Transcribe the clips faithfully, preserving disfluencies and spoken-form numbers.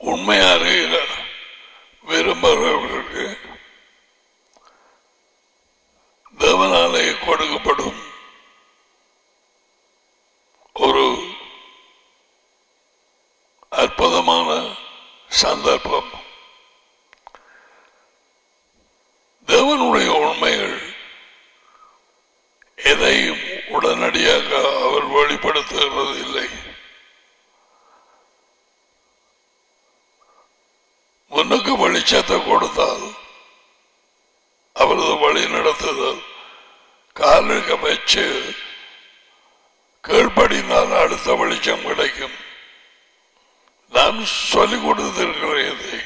உண்மையாக விரும்புகிறவர்களுக்கு தேவனாலே கொடுக்கப்படும் ஒரு அற்புதமான சந்தர்ப்பம். தேவனுடைய உண்மைகள் எதையும் உடனடியாக அவர் வெளிப்படுத்துகிறது இல்லை. முன்னுக்கு வெளிச்சத்தை கொடுத்தால் அவரது வழி நடத்துதல் காலுக்க வச்சு கீழ்ப்படிந்தால் அடுத்த வெளிச்சம் கிடைக்கும். நான் சொல்லிக் கொடுத்திருக்கிறேன்.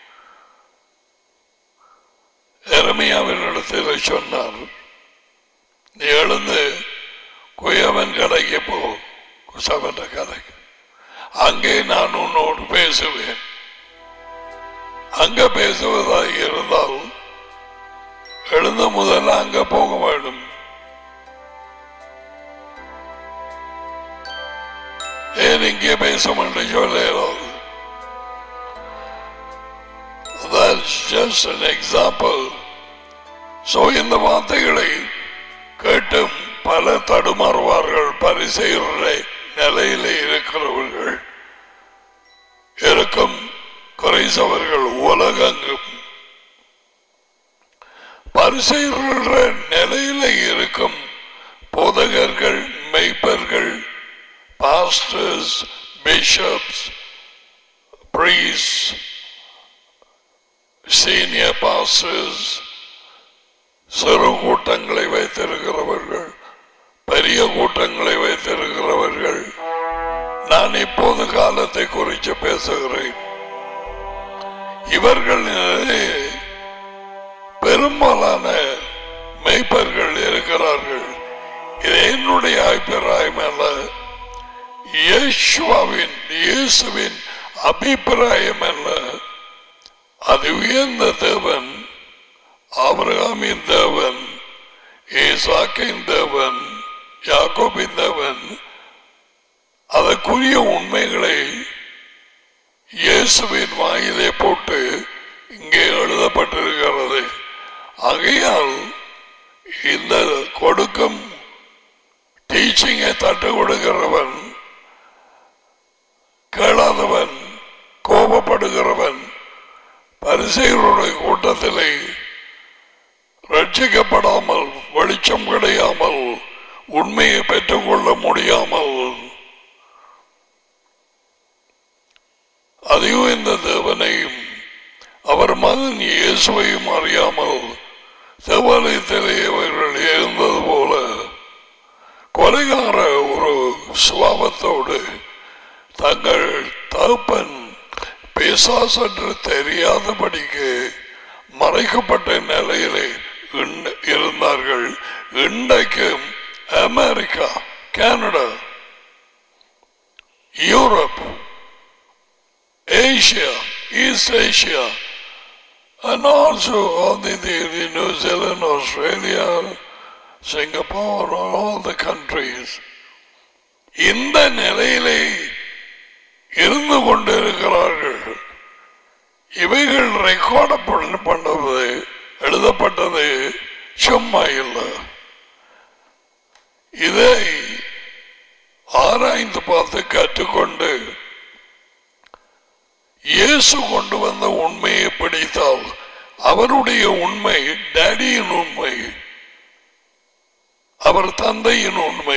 எரமியாவினிடத்தில் சொன்னார், நீ எழுந்து குயவன் கடைக்கு போ, குசவன் கடைக்கு, அங்கே நான் உன்னோடு பேசுவேன். அங்க பேசுவதாக இருந்தால் எழுந்த முதல்ல அங்க போக வேண்டும். ஏன் இங்கே பேச என்று சொல்ல? That's just an example. So இந்த வார்த்தைகளை கேட்டும் பல தடுமாறுவார்கள். பரிசெயருடைய நிலையிலே இருக்கிறவர்கள் இருக்கும் குறைசவர்கள் உலகெங்கும் பரிசெயருடைய நிலையிலே இருக்கும் போதகர்கள், மெய்ப்பர்கள், pastors, bishops, priests, senior pastors, சிறு கூட்டங்களை வைத்திருக்கிறவர்கள், பெரிய கூட்டங்களை வைத்திருக்கிறவர்கள். நான் இப்போது காலத்தை குறித்து பேசுகிறேன். இவர்கள் பெரும்பாலான மெய்ப்பர்கள் இருக்கிறார்கள். இது என்னுடைய அபிப்பிராயம் அல்ல, இயேசுவின் இயேசுவின் அபிப்பிராயம் அல்ல. அது உயர்ந்த தேவன், ஆபிரகாமின் தேவன், ஈசாக்கின் தேவன், யாக்கோபின் தேவன். அதற்குரிய உண்மைகளை இயேசுவின் வாயிலே போட்டு இங்கே எழுதப்பட்டிருக்கிறது. ஆகையால் இந்த கொடுக்கும் டீச்சிங்கை தட்டு கொடுக்கிறவன், கேளாதவன், கோபப்படுகிறவன் பரிசேயருடைய கூட்டத்திலே ரட்சிக்கப்படாமல், வெளிச்சம் கிடையாமல், உண்மையை பெற்றுக்கொள்ள முடியாமல், அதையும் இந்த தேவனையும் அவர் மகன் இயேசுவையும் அறியாமல் தேவாலயத்திலே அவர்கள் இருந்தது போல கொலைகார ஒரு சுபாவத்தோடு தங்கள் தகப்பன் பிசாசு என்று தெரியாதபடிக்கு மறைக்கப்பட்ட நிலையிலே இருந்தார்கள். இன்றைக்கும் America, Canada, Europe, Asia, East Asia, and also all the, the, the New Zealand, Australia, Singapore, all the countries. இந்த நிலையிலே இருந்து கொண்டிருக்கிறார்கள். இவைகள் ரெக்கார்ட் பண்ணது, எழுதப்பட்டது சும்மா இல்லை. இதை ஆராய்ந்து பார்த்து கற்றுக்கொண்டு இயேசு கொண்டு வந்த உண்மையை பிடித்தால் அவருடைய உண்மை, டாடியின் உண்மை, அவர் தந்தையின் உண்மை.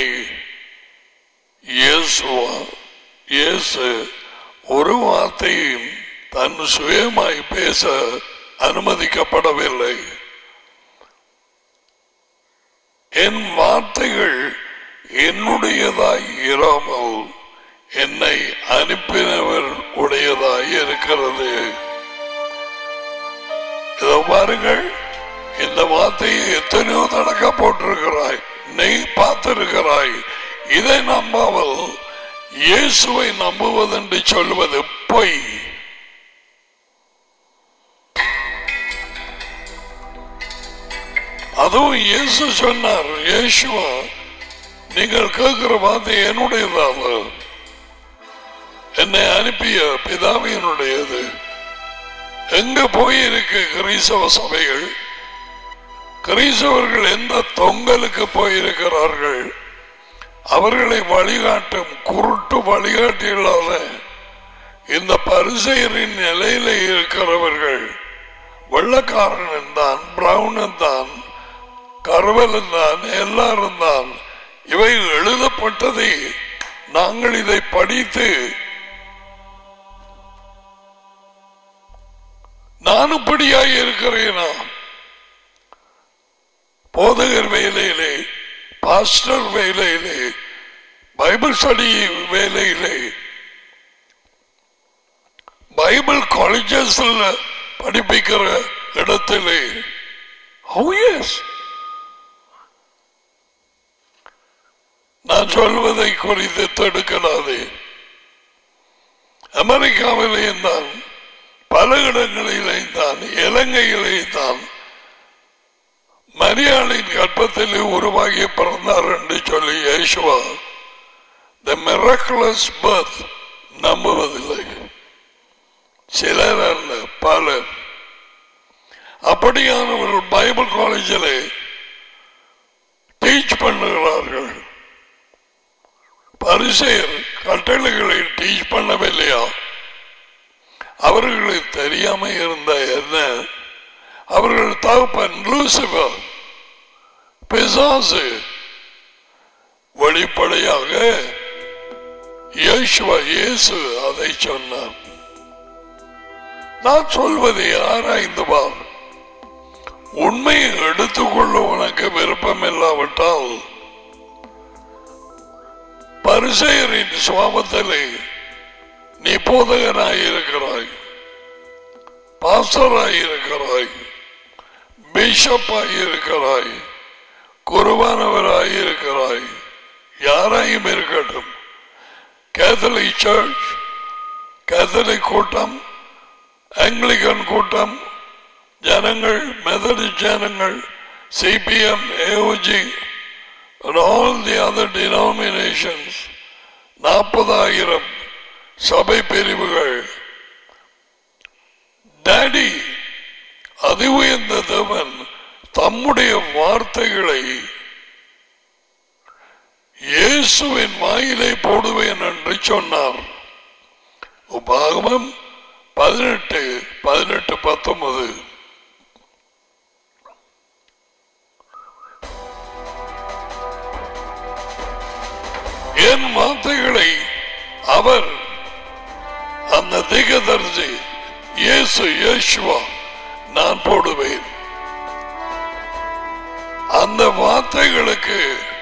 இயேசுவா இயேசு ஒரு வார்த்தையும் தன் சுயமாய் பேச அனுமதிக்கப்படவில்லை. என் வார்த்தைகள் என்னுடையதாய் இராமல் என்னை அனுப்பினவர் உடையதாய் இருக்கிறது. இதோ பாருங்கள், இந்த வார்த்தையை எத்தனையோ தடக்க போட்டிருக்கிறாய், நீ பார்த்திருக்கிறாய். இதை நம்பாமல் இயேசுவை நம்புவதென்று சொல்வது பொய். அதுவும் இயேசு சொன்னார், இயேசுவா நீங்கள் கேட்கிற வார்த்தை என்னுடையதாக என்னை அனுப்பிய பிதாவினுடையது. எங்க போயிருக்கு கிறிஸ்தவ சபைகள்? கிறிஸ்தவர்கள் எந்த தொங்கலுக்கு போயிருக்கிறார்கள்? அவர்களை வழிகாட்டும் குருட்டு வழிகாட்டிகளால இந்த பரிசேயரின் நிலையில இருக்கிறவர்கள் வெள்ளக்காரன் தான், பிரவுன் தான், கருவலன் தான், எல்லாரும் தான். இவை எழுதப்பட்டதை நாங்கள் இதை படித்து நான் இப்படியாக இருக்கிறேனா? போதகர் வேலையிலே, பாஸ்டர் வேலையிலே, பைபிள் ஸ்டடி வேலையிலே, பைபிள் காலேஜஸ்ல படிப்பிக்கிற இடத்திலே, oh yes, நான் சொல்வதை குறித்து தடுக்கிறாதே. அமெரிக்காவிலே தான், பல இடங்களிலே தான், இலங்கையிலே தான் மரியாளின் கற்பத்திலே உருவாகி பிறந்தார் என்று சொல்லி இயேசுவா the miraculous birth நம்புவதில்லை. சிலர் அல்ல, பலர். அப்படியானவர்கள் பைபிள் காலேஜில் டீச் பண்ணுகிறார்கள். பரிசேயர் கட்டளைகளை டீச் பண்ணவில்லையா? அவர்களுக்கு தெரியாம இருந்த என்ன? அவர்கள் தகப்பன் லூசிபர், பிசாசு. வெளிப்படையாக இயேசுவா இயேசு அதை சொன்னார். நான் சொல்வதை ஆராய்ந்து பார். உண்மையை எடுத்துக்கொள்ள உனக்கு விருப்பம் இல்லாவிட்டால் பரிசேயரின் சுவாபத்திலே நீ போதகனாயிருக்கிறாய், பாஸ்டராயிருக்கிறாய், பிஷப்பாயிருக்கிறாய், குருவானவராயிருக்கிறாய், யாராயும் இருக்கட்டும். கேத்தலிக் சர்ச், கேத்தலிக் கூட்டம், ஆங்கிலிகன் கூட்டம், ஜனங்கள், மெத்தடிஸ்ட் ஜனங்கள், CPM, AOG and all the other denominations, நாற்பதாயிரம் சபை பிரிவுகள். டாடி அதி உயர்ந்த தேவன் தம்முடைய வார்த்தைகளை இயேசுவின் வாயிலை போடுவேன் என்று சொன்னார். உபாகமம் பதினெட்டு பதினெட்டு பத்தொன்பது. என் வார்த்தைகளை அவர், அந்த தீர்க்கதரிசி இயேசு இயேசுவா நான் போடுவேன். அந்த வார்த்தைகளுக்கு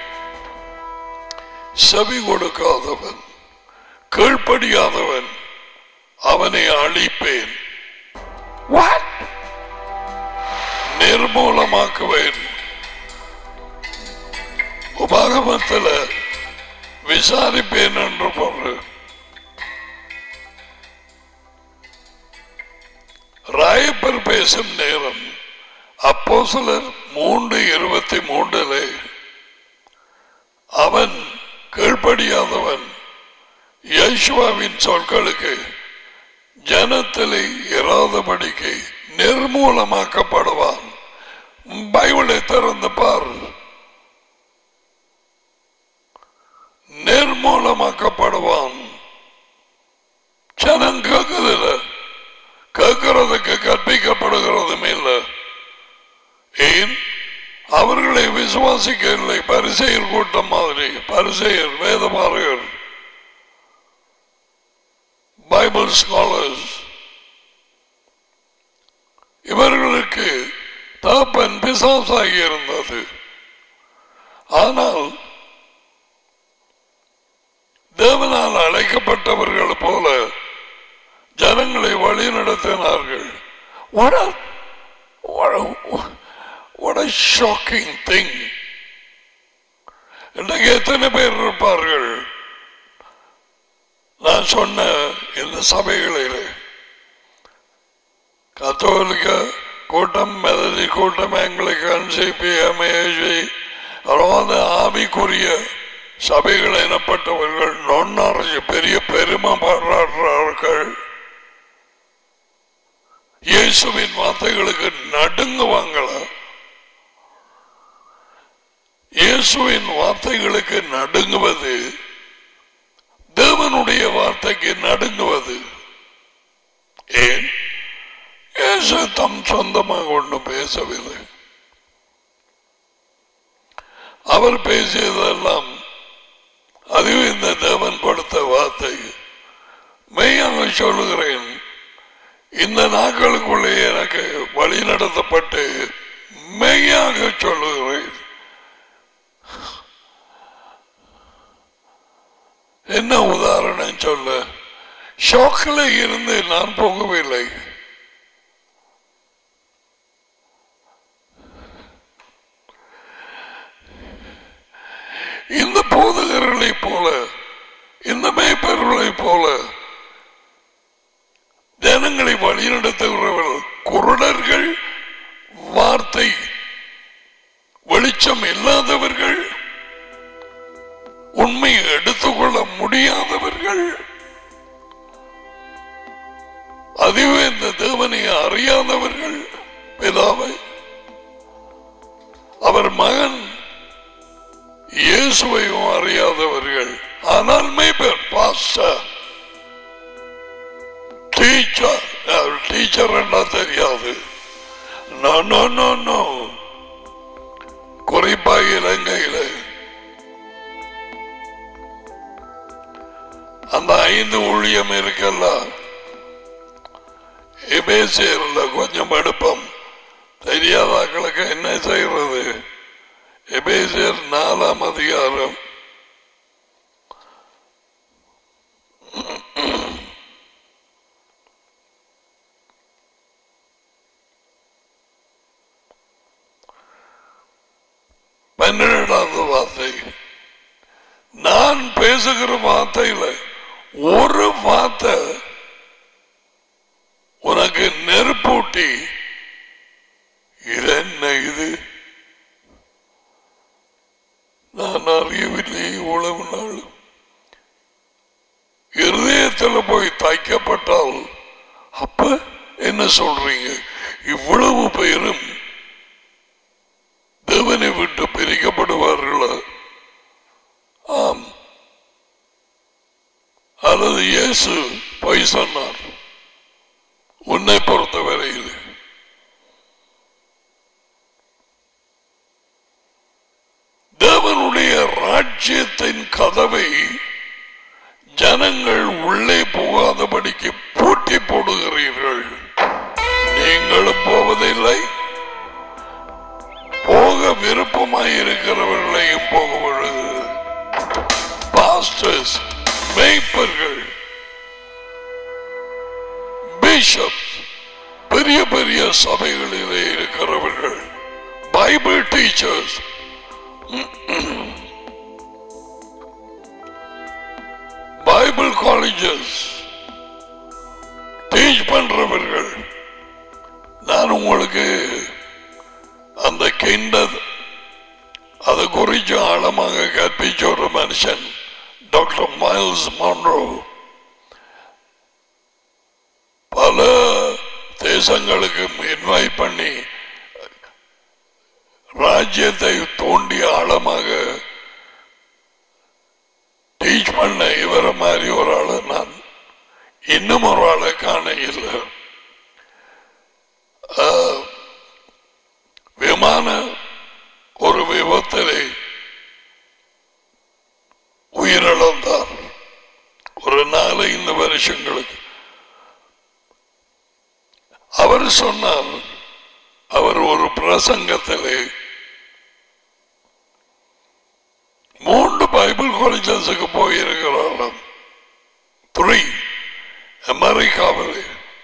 செவி கொடுக்காதவன், கீழ்ப்படியாதவன், அவனை அழிப்பேன், நிர்மூலமாக்குவேன். உபாகமத்தில் விசாரிப்பேன் என்று பொருள். ராயப்பர் பேசும் நேரம் அப்போஸ்தலர் மூன்று இருபத்தி மூன்றிலே அவன் கீழ்ப்படியாதவன் இயேசுவின் சொற்களுக்கு ஜனத்திலே இராதபடிக்கு நிர்மூலமாக்கப்படுவான். பைபிளை திறந்து பார். நிர்மூலமாக்கப்படுவான். ஜனம் கேட்குதில்ல, கேட்கறதுக்கு கற்பிக்கப்படுகிறதும் இல்லை. ஏன்? அவர்களை விசுவாசிக்கவில்லை. பரிசேயர் கூட்டம் மாதிரி, பரிசேயர், வேதபாரகர், பைபிள் ஸ்காலர்ஸ், இவர்களுக்கு தகப்பன் பிசாசாகி இருந்தது. ஆனால் தேவனால் அழைக்கப்பட்டவர்கள் போல ஜனங்களை வழி நடத்தினார்கள். What a, what a, what a shocking thing. இன்றைக்கு எத்தனை பேர் இருப்பார்கள் நான் சொன்ன இந்த சபைகளில்? கத்தோலிக்க கூட்டம், மெதடி கூட்டம், ஆங்கிலிகன், சிபிஎம், ஏஜி, ஆவிக்குரிய சபைகள் எனப்பட்டவர்கள் நொன்னார்ஜி பெரிய பெருமை பாராட்டுறார்கள். இயேசுவின் வார்த்தைகளுக்கு நடுங்குவாங்களா? இயேசுவின் வார்த்தைகளுக்கு நடுங்குவது தேவனுடைய வார்த்தைக்கு நடுங்குவது ஏன்? இயேசு தம் சொந்தமாக ஒன்றும் பேசவில்லை. அவர் பேசியதெல்லாம் அதுவும் இந்த தேவன் கொடுத்த வார்த்தை. மெய்யாக சொல்லுகிறேன், இந்த நாட்களுக்குள்ளே எனக்கு வழி நடத்தப்பட்டு மெய்யாக சொல்லுகிறேன், என்ன உதாரணம் சொல்ல, ஷாக்கில் இருந்து நான் போகவில்லை. இந்த போதகர்களை போல, இந்த மேய்ப்பர்களை போல ஜனங்களை வழிநடத்துகிறவர்கள் குருடர்கள், வார்த்தை வெளிச்சம் இல்லாதவர்கள், உண்மையை எடுத்துக்கொள்ள முடியாதவர்கள், அதுவே இந்த தேவனை அறியாதவர்கள், பிதாவை அவர் மகன் இயேசுவையும் அறியாதவர்கள். ஆனால் மேய்ப்பர், பாஸ்டர், டீச்சர், டீச்சர் என்ன தெரியாது. நோ நோ நோ நோ குறிப்பாக இலங்கையில் அந்த ஐந்து ஊழியம் இருக்கல்ல, எபேசியர்ல கொஞ்சம் அடுப்பம் தெரியாதாக்களுக்கு என்ன செய்கிறது? எபேசியர் நாலாம் அதிகாரம் பன்னிரண்டாவது வார்த்தை. நான் பேசுகிற வார்த்தையில ஒரு வார்த்தை உனக்கு நெருப்பூட்டி, இது என்ன, இது நான் அறியவில்லை, இவ்வளவு நாள் இருதயத்தில் போய் தைக்கப்பட்டால் அப்ப என்ன சொல்றீங்க? இவ்வளவு பேரும் தேவனை விட்டு பிரிக்கப்படுவார்களா? ஆம். அல்லது இயேசு பொய் சொன்னார் உன்னை பொறுத்தவரையில்? தேவனுடைய ராஜ்யத்தின் கதவை ஜனங்கள் உள்ளே போகாதபடிக்கு பூட்டி போடுகிறீர்கள். நீங்களும் போவதில்லை, போக விருப்பமாயிருக்கிறவர்களையும் போக விடுகிறது. பாஸ்டர்ஸ், மேய்ப்பர்கள், பிஷப், பெரிய பெரிய சபைகளிலே இருக்கிறவர்கள், Bible teachers, Bible colleges teach பண்றவர்கள். நான் உங்களுக்கு அந்த கிண்டர் அதை குறித்து ஆழமாக கற்பிச்ச ஒரு மனுஷன் டாக்டர் மைல்ஸ் மான்ரோ பல தேசங்களுக்கு இன்வைட் பண்ணி ராஜ்யத்தை தோண்டி ஆழமாக டீச் பண்ண இவரை மாதிரி ஒரு ஆளை நான் இன்னும் ஒரு ஆளை காண இல்லை. விமான ஒரு விபத்திலே உயிரிழந்தார் ஒரு நாலஞ்சு வருஷங்களுக்கு. அவர் சொன்னார், அவர் ஒரு பிரசங்கத்திலே மூன்று பைபிள் காலேஜஸுக்கு போயிருக்கிறாராம். த்ரீ அமெரிக்காவில்.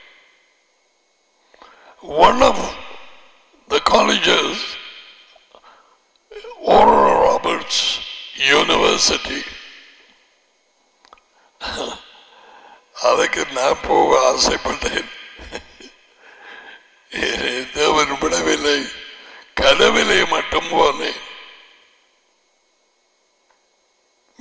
One of the colleges, Oral Roberts University. அதுக்கு நான் போக ஆசைப்பட்டேன். தேவன் விடவில்லை, கனவிலே மட்டும் போனேன்.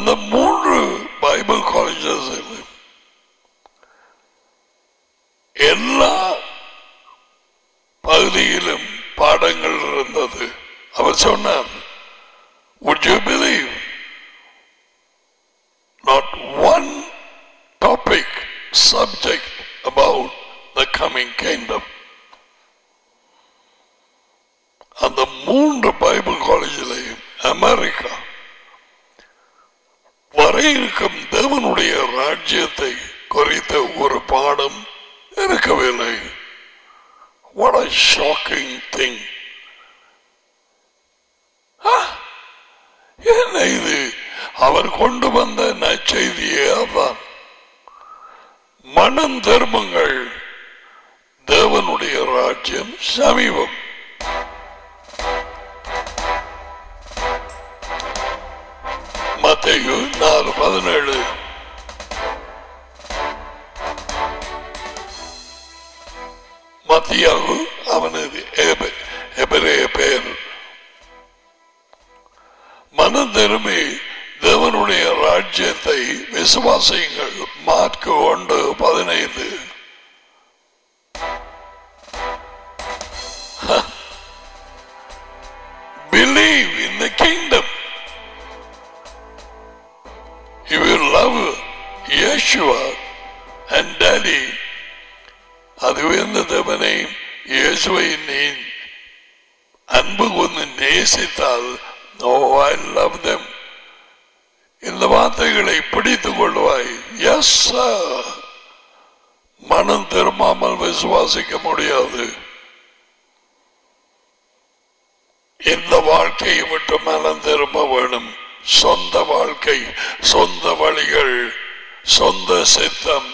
அந்த மூன்று பைபிள் காலேஜஸ் எல்லா பகுதியிலும் பாடங்கள் இருந்தது. அவர் சொன்னார், would you believe not one topic subject about the coming kingdom? அந்த மூன்று பைபிள் காலேஜிலையும் அமெரிக்கா வர இருக்கும் தேவனுடைய ராஜ்யத்தை குறித்த ஒரு பாடம் இருக்கவில்லை. What a shocking thing. என்ன இது? அவர் கொண்டு வந்த நற்செய்தியே அதான். மனம் தர்மங்கள், தேவனுடைய ராஜ்யம் சமீபம். மத்தேயு நாலு பதினேழு. மத்தியாவு அவனது எபிரேய பெயர். மனம் திரும்பி தேவனுடைய ராஜ்யத்தை விசுவாசியுங்கள். மார்க்கு ஒன்று பதினைந்து. Believe in the kingdom. You will love Yeshua and Daddy. அதுவே இந்த தேவனை இயேசுவை நீ அன்பு கொண்டு நேசித்தால், no, I love them, இந்த வார்த்தைகளை பிடித்துக் கொள்வாய். எஸ், மனம் திரும்பாமல் விசுவாசிக்க முடியாது. இந்த வாழ்க்கையை விட்டு மனம் திரும்ப வேணும். சொந்த வாழ்க்கை, சொந்த வழிகள், சொந்த சித்தம்.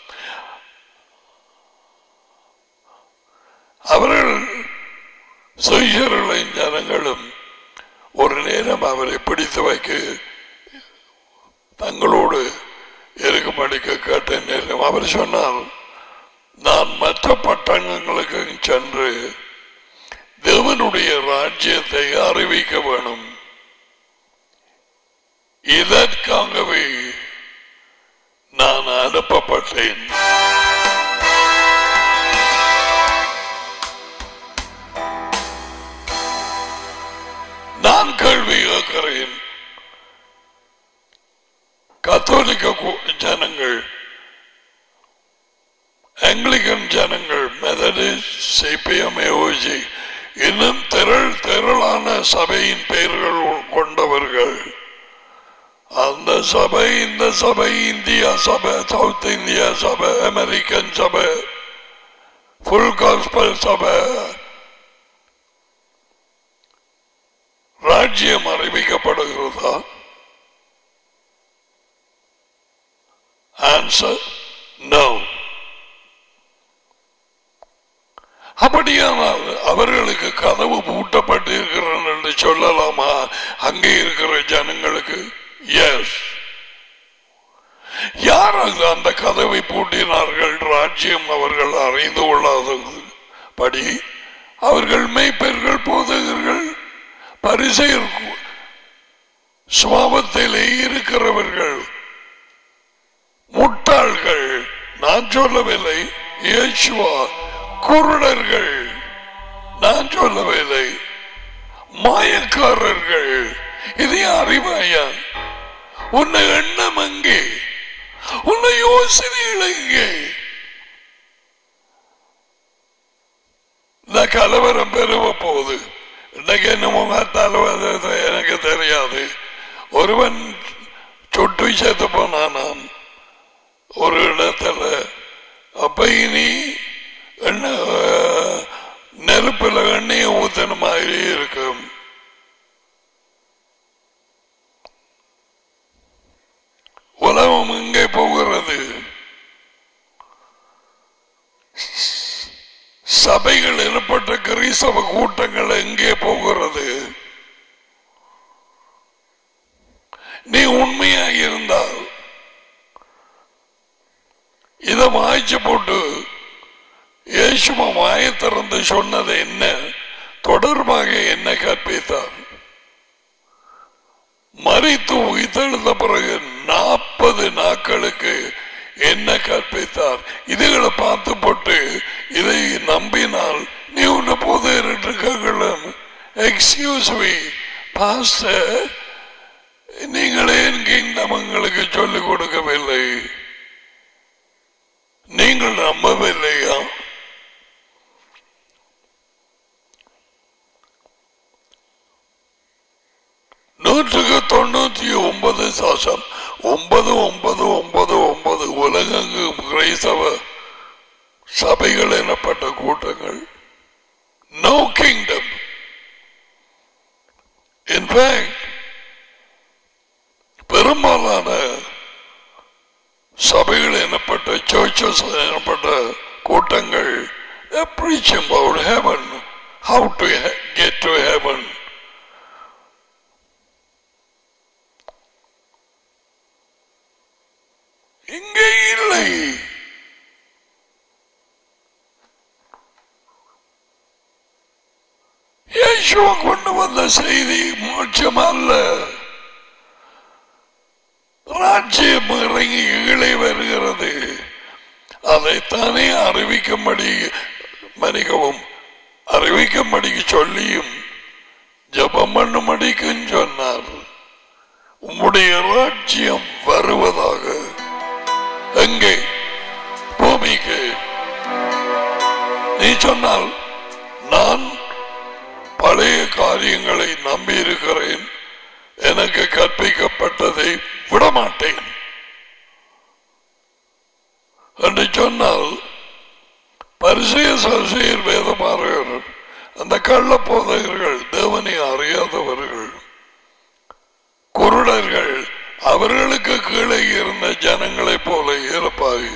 அவர்கள் சுயர்களின் ஜனங்களும் ஒரு நேரம் அவரை பிடித்து வைக்க தங்களோடு இருக்கும்படிக்கு கேட்ட நேரம் அவர் சொன்னார், நான் மற்ற பட்டணங்களுக்கு சென்று தேவனுடைய ராஜ்யத்தை அறிவிக்க வேணும். இதற்காகவே நான் அனுப்பப்பட்டேன். நான் கேள்வி கேட்கிறேன். கத்தோலிக்க ஜனங்கள், ஆங்கிலிகன் ஜனங்கள், மெதடிஸ்ட், சிபிஎம், ஏஓஜி, இன்னும் திரள் திரளான சபையின் பெயர்கள் கொண்டவர்கள். அந்த சபை, இந்த சபை, இந்தியா சபை, சவுத் இந்தியா சபை, அமெரிக்கன் சபை, ஃபுல் காஸ்பல் சபை, ராஜ்யம் அறிவிக்கப்படுகிறதா? Answer no. அப்படியானால் அவர்களுக்கு கதவு பூட்டப்பட்டிருக்கிறது என்று சொல்லலாமா அங்கே இருக்கிற ஜனங்களுக்கு? எஸ். யார் அந்த கதவை பூட்டினார்கள்? ராஜ்யம் அவர்கள் அறிந்து கொள்ளாதது படி அவர்கள் மெய்ப்பெயர்கள், போதகர்கள், பரிசேயர் சுவாபத்திலே இருக்கிறவர்கள், முட்டாள்கள். நான் சொல்லவில்லை. இயேசுவா குருடர்கள், நான் சொல்லவில்லை. மாயக்காரர்கள். இதை அறிவாயா? உன்னை எண்ணம் எங்கே? உன்னை யோசனைகள் எங்கே? இந்த கலவரம் பெருவ போகுது. இன்னைக்கு என்னமோ தலைவர் எனக்கு தெரியாது. ஒருவன் சுட்டு சேர்த்து போனானாம் ஒரு இடத்துல. அப்ப இனி என்ன நெருப்புல எண்ணெயை ஊத்தின மாதிரி இருக்கும். உலகம் எங்கே போகிறது? சபைகள் எனப்பட்ட கிறிஸ்தவ கூட்டங்கள் எங்கே போகிறது? நீ உண்மையாக இருந்தால் இதை வாய்ச்சி போட்டு இயேசுவ வாயை திறந்து சொன்னது என்ன தொடர்பாக என்ன கற்பித்தார்? மரித்து உயிர்த்தெழுந்த பிறகு நாற்பது நாட்களுக்கு என்ன கற்பித்தார்? இதுகளை பார்த்து போட்டு இதை நம்பினால் நீ உன்ன போது கேட்கலாம். எக்ஸ்கியூஸ் மீ பாஸ்டர், நீங்களே கிங்டம் உங்களுக்கு சொல்லிக் கொடுக்கவில்லை, நீங்கள் நம்பவில்லையா? நூற்றுக்கு தொண்ணூத்தி ஒன்பது சாசம் ஒன்பது ஒன்பது ஒன்பது ஒன்பது உலகெங்கும் கிரைஸ்தவ சபைகள் எனப்பட்ட கூட்டங்கள். No kingdom. இன்ஃபேக்ட் பெரும்பாலான சபைகள் எனப்பட்ட சர்ச்சஸ் எனப்பட்ட கூட்டங்கள் preaching about heaven, how to get to heaven. இங்கே இல்லை. இயேசுவ கொண்டு வந்த செய்தி மோட்சம் அல்ல. ராஜ்யம் இறங்கி கீழே வருகிறது. அதைத்தானே அறிவிக்கும்படி மனிகவும் அறிவிக்கும்படி சொல்லியும் ஜபம் பண்ணும்படிக்கும் சொன்னார். உம்முடைய ராஜ்யம் வருவதாக. எங்கே? பூமிக்கு. நீ சொன்னால் நான் பழைய காரியங்களை நம்பி இருக்கிறேன், எனக்கு கற்பிக்கப்பட்டதை விடமாட்டேன் என்று சொன்னால் பரிசேயர் சதுசேயர் வேதமாறுகள் அந்த கள்ள போதகர்கள் தேவனை அறியாதவர்கள் குருடர்கள் அவர்களுக்கு கீழே இருந்த ஜனங்களைப் போல இருப்பாய்.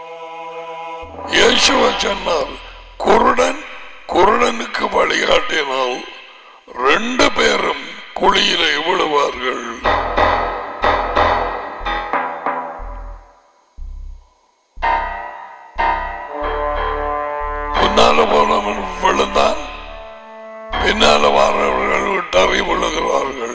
இயேசுவ சொன்னார், குருடன் குருடனுக்கு வழிகாட்டினால் ரெண்டு பேரும் குழியிலே விழுவார்கள். முன்னால போனவன் விழுந்தான், பின்னால வாரவர்கள் விட்டறி விழுகிறார்கள்.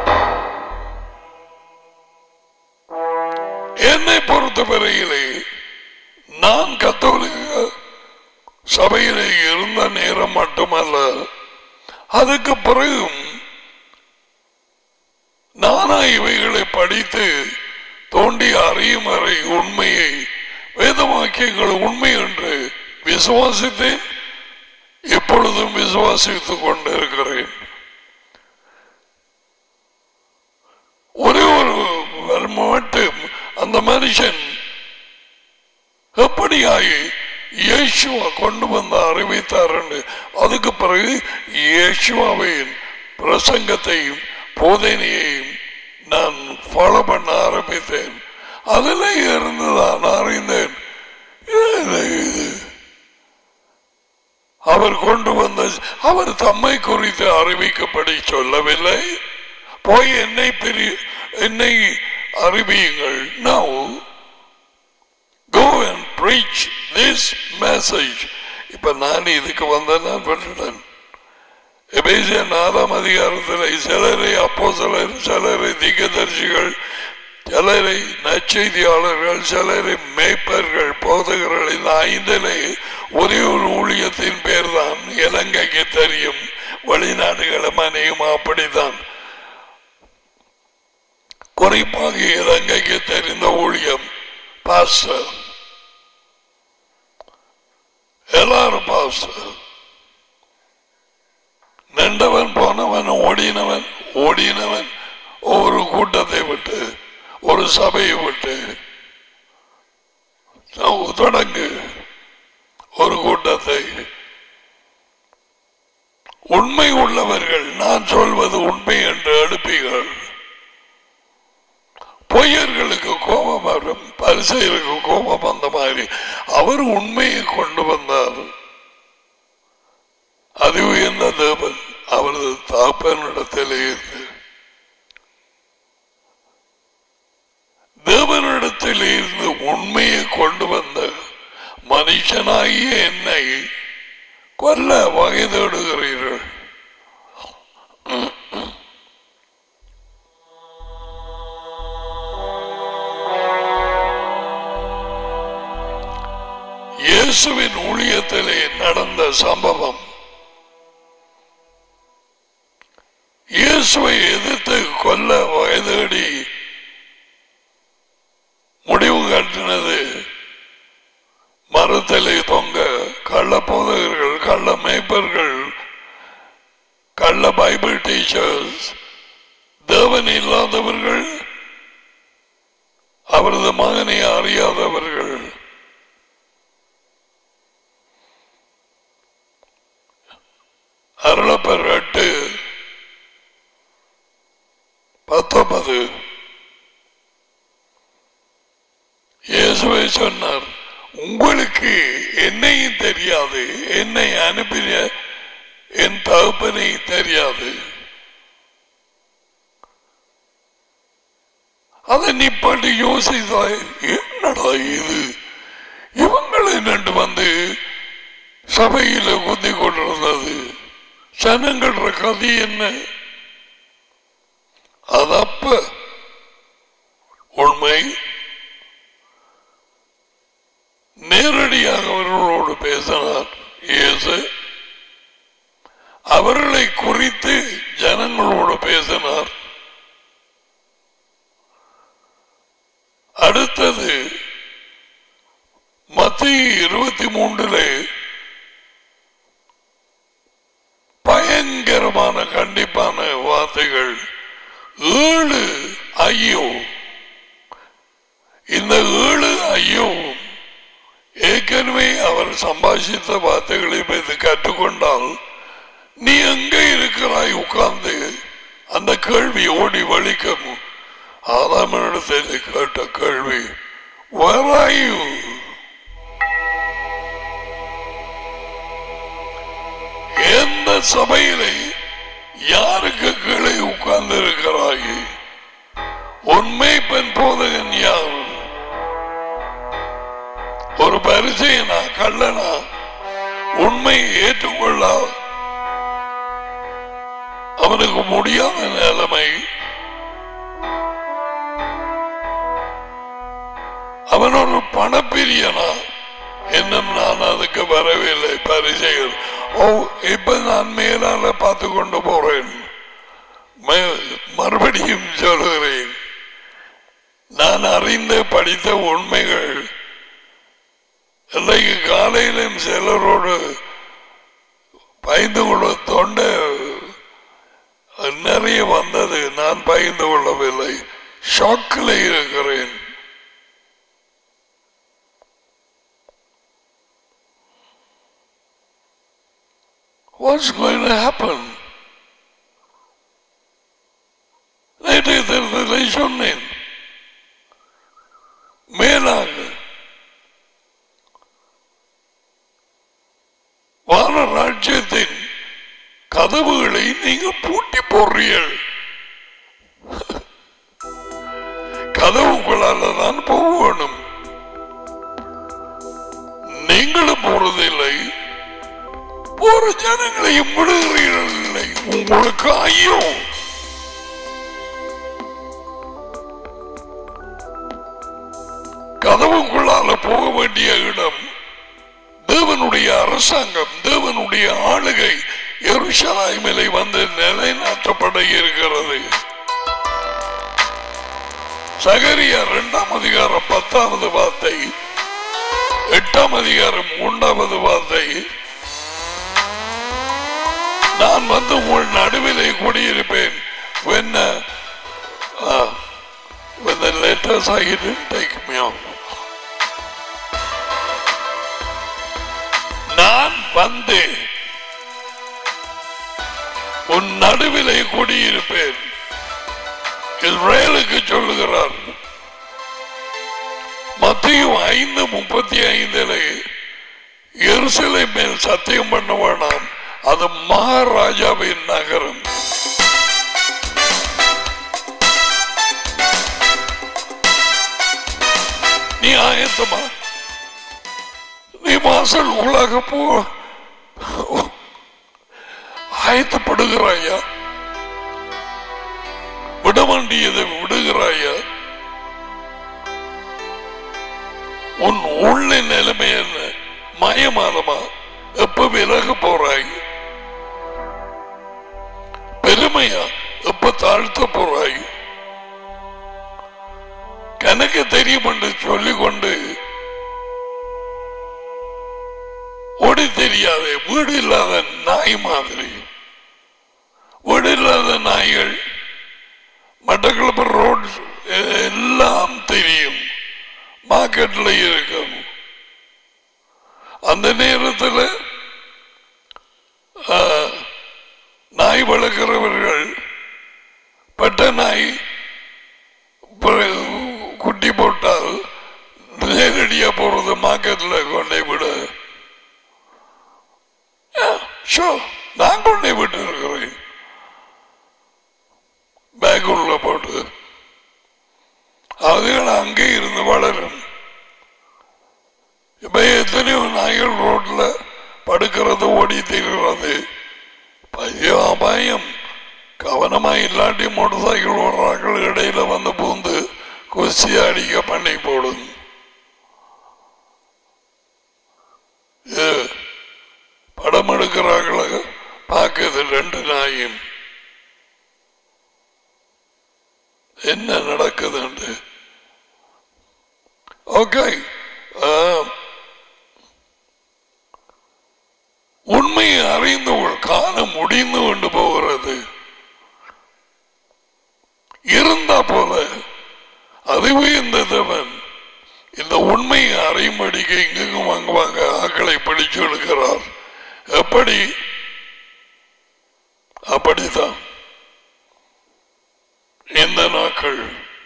என்னை பொறுத்தவரையிலே நான் கத்தோலிக்க சபையிலே இருந்த நேரம் மட்டுமல்ல, அதுக்கு பிறகும் நானா இவைகளை படித்து தோண்டி அறியும் வரை உண்மையை வேத வாக்கியங்கள் உண்மை என்று விசுவாசித்தேன். எப்பொழுதும் விசுவாசித்துக் கொண்டிருக்கிறேன். ஒரே ஒரு மட்டும் அந்த மனுஷன் எப்படியாகி இயேசுவா கொண்டு வந்து அறிவித்தார். அதுக்கு பிறகு இயேசுவாவின் பிரசங்கத்தையும் போதனையையும் நான் ஃபாலோ பண்ண ஆரம்பித்தேன். அதில் இருந்துதான் அறிந்தேன், அவர் கொண்டு வந்த அவர் தம்மை குறித்து அறிவிக்கப்படி சொல்லவில்லை. போய் என்னை பெரிய என்னை அறிவியுங்கள். Now go and preach this message. இப்ப நான் இதுக்கு வந்த நான் பண்ணிட்டேன். எபேசியர் நாலாம் அதிகாரத்தில் சிலரை அப்போஸ்தலர், சிலரை தீர்க்கதரிசிகள், சிலரை நற்செய்தியாளர்கள், சிலரை மேய்ப்பர்கள், போதகர்கள். இந்த ஐந்திலே ஒரே ஒரு ஊழியத்தின் பேர் தான் இலங்கைக்கு தெரியும். வெளிநாடுகளும் அநேகமா அப்படித்தான். குறிப்பாக இலங்கைக்கு தெரிந்த ஊழியம் பாஸ்டர். எல்லாரும் பாஸ்டர். நின்றவன் போனவன் ஓடினவன் ஓடினவன் ஒரு கூட்டத்தை விட்டு ஒரு சபையை விட்டு தொடங்கு ஒரு கூட்டத்தை. உண்மை உள்ளவர்கள் நான் சொல்வது உண்மை என்று எடுப்பீர்கள். பொய்யர்களுக்கு கோபம் வரும், பரிசேயருக்கு கோபம் வந்த மாதிரி அவர் உண்மையை கொண்டு வந்தார். அது உயர்ந்த தேவன் அவரது தாப்பனிடத்திலே இருந்து தேவனிடத்திலே இருந்து உண்மையை கொண்டு வந்த மனுஷனாகிய என்னை கொல்ல வகை தேடுகிறீர்கள். இயேசுவின் ஊழியத்திலே நடந்த சம்பவம். இயேசுவை எதிர்த்து கொல்ல வயதேடி முடிவு காட்டினது மரத்திலே தொங்க கள்ள போதகர்கள், கள்ள மேய்ப்பர்கள், கள்ள பைபிள் டீச்சர்ஸ், தேவன் இல்லாதவர்கள், அவரது மகனை அறியாதவர்கள். அருளப்பர் எட்டு பத்தொன்பது இயேசுவை சொன்னார், உங்களுக்கு என்னையும் தெரியாது, என்னை அனுப்பின என் தகப்பனை தெரியாது. அதை நீ பாட்டு யோசித்தாய், என்னடா இது, இவங்களை நண்டு வந்து சபையில குந்தி கொண்டிருந்தது, ஜனங்கள் கதை என்ன? அது அப்ப உண்மை. நேரடியாக அவர்களோடு பேசினார் இயேசு. அவர்களை குறித்து ஜனங்களோடு பேசினார். அடுத்தது மத்தேயு இருபத்தி மூன்றிலே பயங்கரமான கண்டிப்பான வார்த்தைகள். ஏழு ஐயோ, இந்த ஏழு ஐயோ ஏற்கனவே அவர் சம்பாஷித்த வார்த்தைகளை வைத்து கற்றுக்கொண்டால் நீ எங்கே இருக்கிறாய் உட்கார்ந்து? அந்த கேள்வி ஓடி வலிக்கும். ஆதாமிடத்தில் கேட்ட கேள்வி, where are you? எந்த சபையிலே யாருக்கு கீழே உட்கார்ந்து இருக்கிறாய்? உண்மை பெண் போதகன் யார்? ஒரு பரிசையனா கள்ளனா? உண்மை ஏற்றுக்கொள்ள அவனுக்கு முடியாத நிலைமை. அவன் ஒரு பணப்பிரியனா? இன்னும் நான் அதுக்கு வரவில்லை. பரிசைகள், ஓ இப்ப நான் மேலால பார்த்து கொண்டு போறேன். மறுபடியும் சொல்கிறேன், நான் அறிந்த படித்த உண்மைகள் இன்றைக்கு காலையிலும் சிலரோடு பயந்து கொள்ள தொண்டை நிறைய வந்தது. நான் பயந்து கொள்ளவில்லை, ஷாக்கில் இருக்கிறேன். What's going to happen? நேற்றைய சொன்னேன், மேலாக வான ராஜ்யத்தின் கதவுகளை நீங்கள் பூட்டி போடுறீர்கள். கதவுகளால தான் போகணும். நீங்களும் போறதில்லை, போற ஜனங்களையும் விடுகிறீர்கள் இல்லை. உங்களுக்கு ஐயோ, கதவுக்குள்ளால போக வேண்டிய இடம் தேவனுடைய அரசாங்கம், தேவனுடைய ஆளுகை எருசலேமிலே வந்து நிலைநாட்டப்பட இருக்கிறது. சகரியா இரண்டாம் அதிகாரம் பத்தாவது வார்த்தை, எட்டாம் அதிகாரம் மூன்றாவது வார்த்தை, நான் வந்து உங்கள் நடுவிலே குடியிருப்பேன். when uh, uh, when the letters I didn't take me off. நான் வந்து உன் நடுவிலே குடியிருப்பேன். இஸ்ரேலுக்கு சொல்லுகிறார். மத்தேயு ஐந்து முப்பத்தி ஐந்திலே எருசலேம் மேல் சத்தியம் பண்ண வேண்டாம், அது மகாராஜாவின் நகரம். நீ ஆயத்தமா? நீ வாசல் உள்ளாக போ ஆயத்தப்படுகிறாயா? விட வேண்டியதை விடுகிறாயா? உன் உள்ள நிலைமை என்ன? மாயமானமா எப்ப விலக போறாய்? பெருமையா எப்ப தாழ்த்த போறாய்? கணக்கு தெரியும் என்று சொல்லிக்கொண்டு ஓடி தெரியாத வீடு இல்லாத நாய் மாதிரி. வீடு இல்லாத நாய்கள் மட்டக்களப்பு ரோட் எல்லாம் தெரியும், மார்க்கெட்ல இருக்கும். அந்த நேரத்தில் நாய் வளர்க்கிறவர்கள் பட்ட நாய் குட்டி போட்டால் நேரடியா போறது மார்க்கெட்ல கொண்டே விட. நான் கொண்டே விட்டு இருக்கிறேன் பேக் உள்ள போட்டு. அதுகள் அங்கே இருந்து வளரும். இப்ப எத்தனையோ நாய்கள் ரோட்ல படுக்கிறது, ஓடி தீர்கிறது. பயம் பயம் கவனமா இல்லாட்டி மோட்டர் சைக்கிள் ஓடுறார்கள் இடையில வந்து பூந்து குசி அடிக்க பண்ணி போடும். படம் எடுக்கிறார்கள் பார்க்குது ரெண்டு நாயும் என்ன நடக்குது. ஓகே, உண்மையை அறிந்து காலம் முடிந்து கொண்டு போகிறது. இருந்தா போல அதுவே இந்த தேவன் இந்த உண்மையை அறியும்படிக்க இங்கும் வாங்குவாங்க ஆக்களை பிடிச்சு எடுக்கிறார். எப்படி? அப்படித்தான் இந்த நாட்கள்.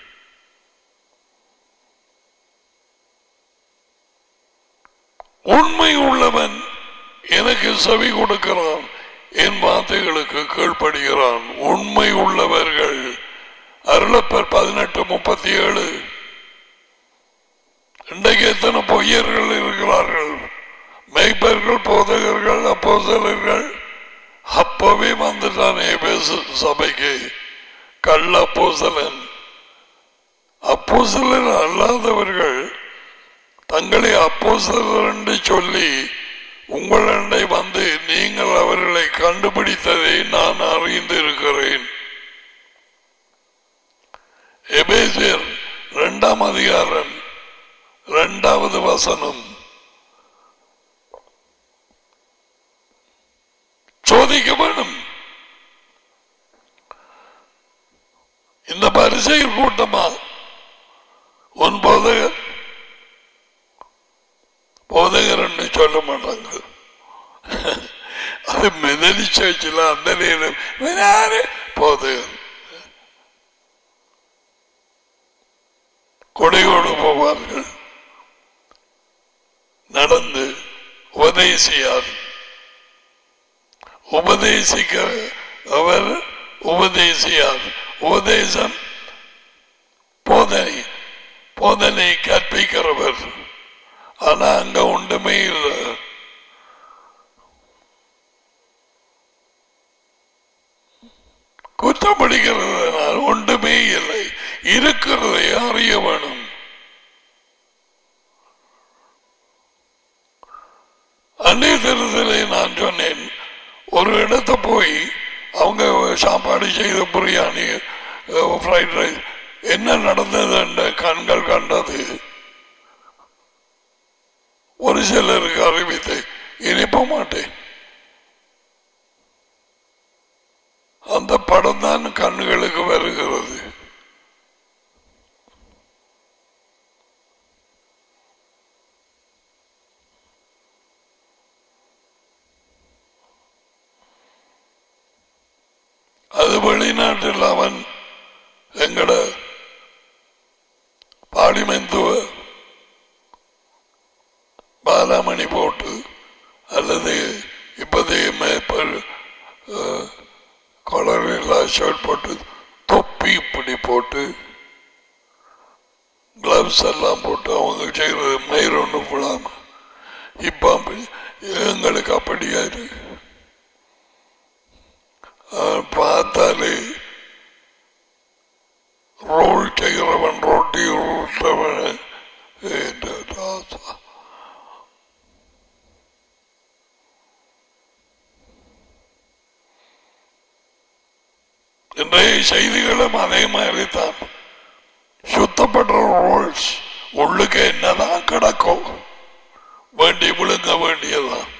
உண்மை உள்ளவன் எனக்கு செவி கொடுக்கிறான், என் வார்த்தைகளுக்கு கீழ்ப்படுகிறான். உண்மை உள்ளவர்கள் அருளப்பர் பதினெட்டு முப்பத்தி ஏழு. இன்றைக்கு எத்தனை பொய்யர்கள் இருக்கிறார்கள், மெய்ப்பர்கள், போதகர்கள், அப்போஸ்தலர்கள். அப்பவே வந்துட்டானே சபைக்கு கள்ள அப்போஸ்தலன். அப்போஸ்தலன் அல்லாதவர்கள் தங்களை அப்போஸ்தலர் என்று சொல்லி உங்களிடை வந்து நீங்கள் அவர்களை கண்டுபிடித்ததை நான் அறிந்திருக்கிறேன். எபேசியர் இரண்டாம் அதிகாரம் இரண்டாவது வசனம். சோதிக்க வேணும். இந்த பரிசெயர் கூட்டமா உன் போதகர் போதகர் என்று சொல்ல மாட்டாங்க. அது மெதலி சர்ச்சில் அந்த நேரம் போதகர் கொடையோடு போவார்கள். நடந்து உபதேசியார். உபதேசிக்க அவர் உபதேசியார். உபதேசம் போதனை, போதனை கற்பிக்கிறவர். ஆனா அங்க ஒன்றுமே இல்லை. குற்றப்படுகிறது ஒன்றுமே இல்லை. இருக்கிறதை அறிய வேணும். அன்றைய தினத்திலே நான் சொன்னேன், ஒரு இடத்த போய் அவங்க சாப்பாடு செய்த பிரியாணி, ஃப்ரைட் ரைஸ், என்ன நடந்தது என்ற கண்கள் கண்டது. ஒரு சிலருக்கு அறிவித்து இனிப்ப மாட்டேன். அந்த படம் தான் கண்ணுகளுக்கு வருகிறது. அது வெளிநாட்டில் அவன் எங்கட பாடிமெந்துவ பாலாமணி போட்டு அல்லது இப்பதே மேப்பர் கொலரில்லா ஷர்ட் போட்டு தொப்பி இப்படி போட்டு கிளப்ஸ் எல்லாம் போட்டு அவங்க செய்யறது மயிர் ஒன்று போடாம. இப்ப எங்களுக்கு அப்படியா இருக்கு. பார்த்தாலே ரோல் செய்கிறவன், ரொட்டி உருட்டவன். செய்திகளும் அதே மாதிரி தான். சுத்தப்பட்ட ரோல்ஸ் உள்ளுக்கு என்னதான் கிடக்கும், வேண்டி விழுங்க வேண்டியதான்.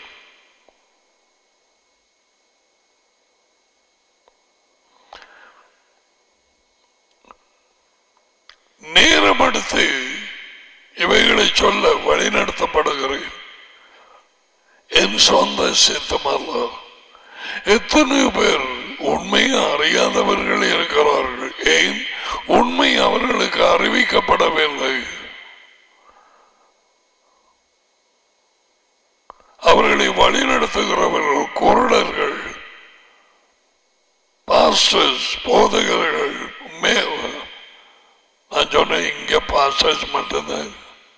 நேரம் எடுத்து இவைகளை சொல்ல வழிநடத்தப்படுகிறேன். என் சொந்த சித்தமல்ல. எத்தனை பேர் உண்மையை அறியாதவர்கள் இருக்கிறார்கள். ஏன்? உண்மை அவர்களுக்கு அறிவிக்கப்படவில்லை. அவர்களை வழிநடத்துகிறவர்கள் குருடர்கள், பாஸ்டர்ஸ், போதகர்கள். நான் சொன்ன இங்க பாஸ்டர்ஸ் மட்டும்தான்.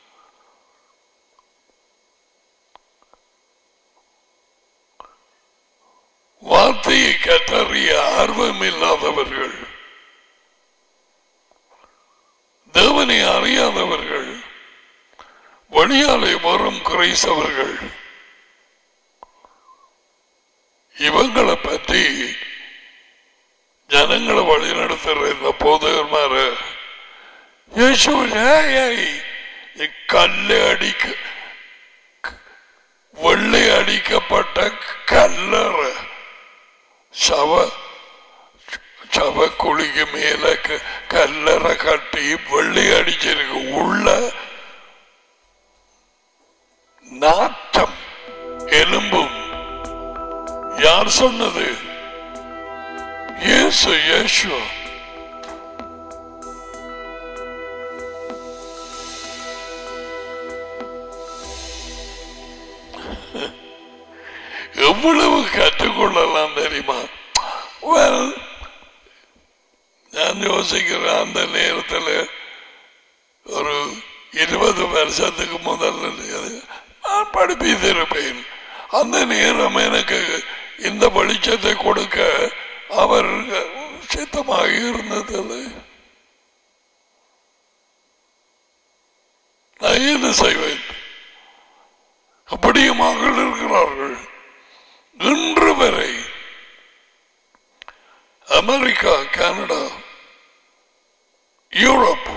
வார்த்தையை கற்றறிய ஆர்வம் இல்லாதவர்கள், தேவனை அறியாதவர்கள், வழியாலே வரும் கிரைஸ்தவர்கள், இவங்களை பற்றி ஜனங்களை வழிநடத்துற இந்த போதகர்மார கல்லை அடிக்க வெள்ளை அடிக்கப்பட்ட கல்லறை சவ சவ குழிக்கு மேல கல்லறை கட்டி வெள்ளை அடிச்சிருக்கு. உள்ள நாட்டம் எலும்பும். யார் சொன்னது? இயேசு. இயேசு எவ்வளவு கற்றுக்கொள்ளலாம் தெரியுமா? நான் யோசிக்கிறேன், அந்த நேரத்தில் ஒரு இருபது வருஷத்துக்கு முதல்ல நான் படிப்பித்திருப்பேன். அந்த நேரம் எனக்கு இந்த வெளிச்சத்தை கொடுக்க அவர் சித்தமாக இருந்ததில்லை. நான் என்ன செய்வேன்? அப்படியே மக்கள் இருக்கிறார்கள் இன்று வரை. America, Canada, Europe,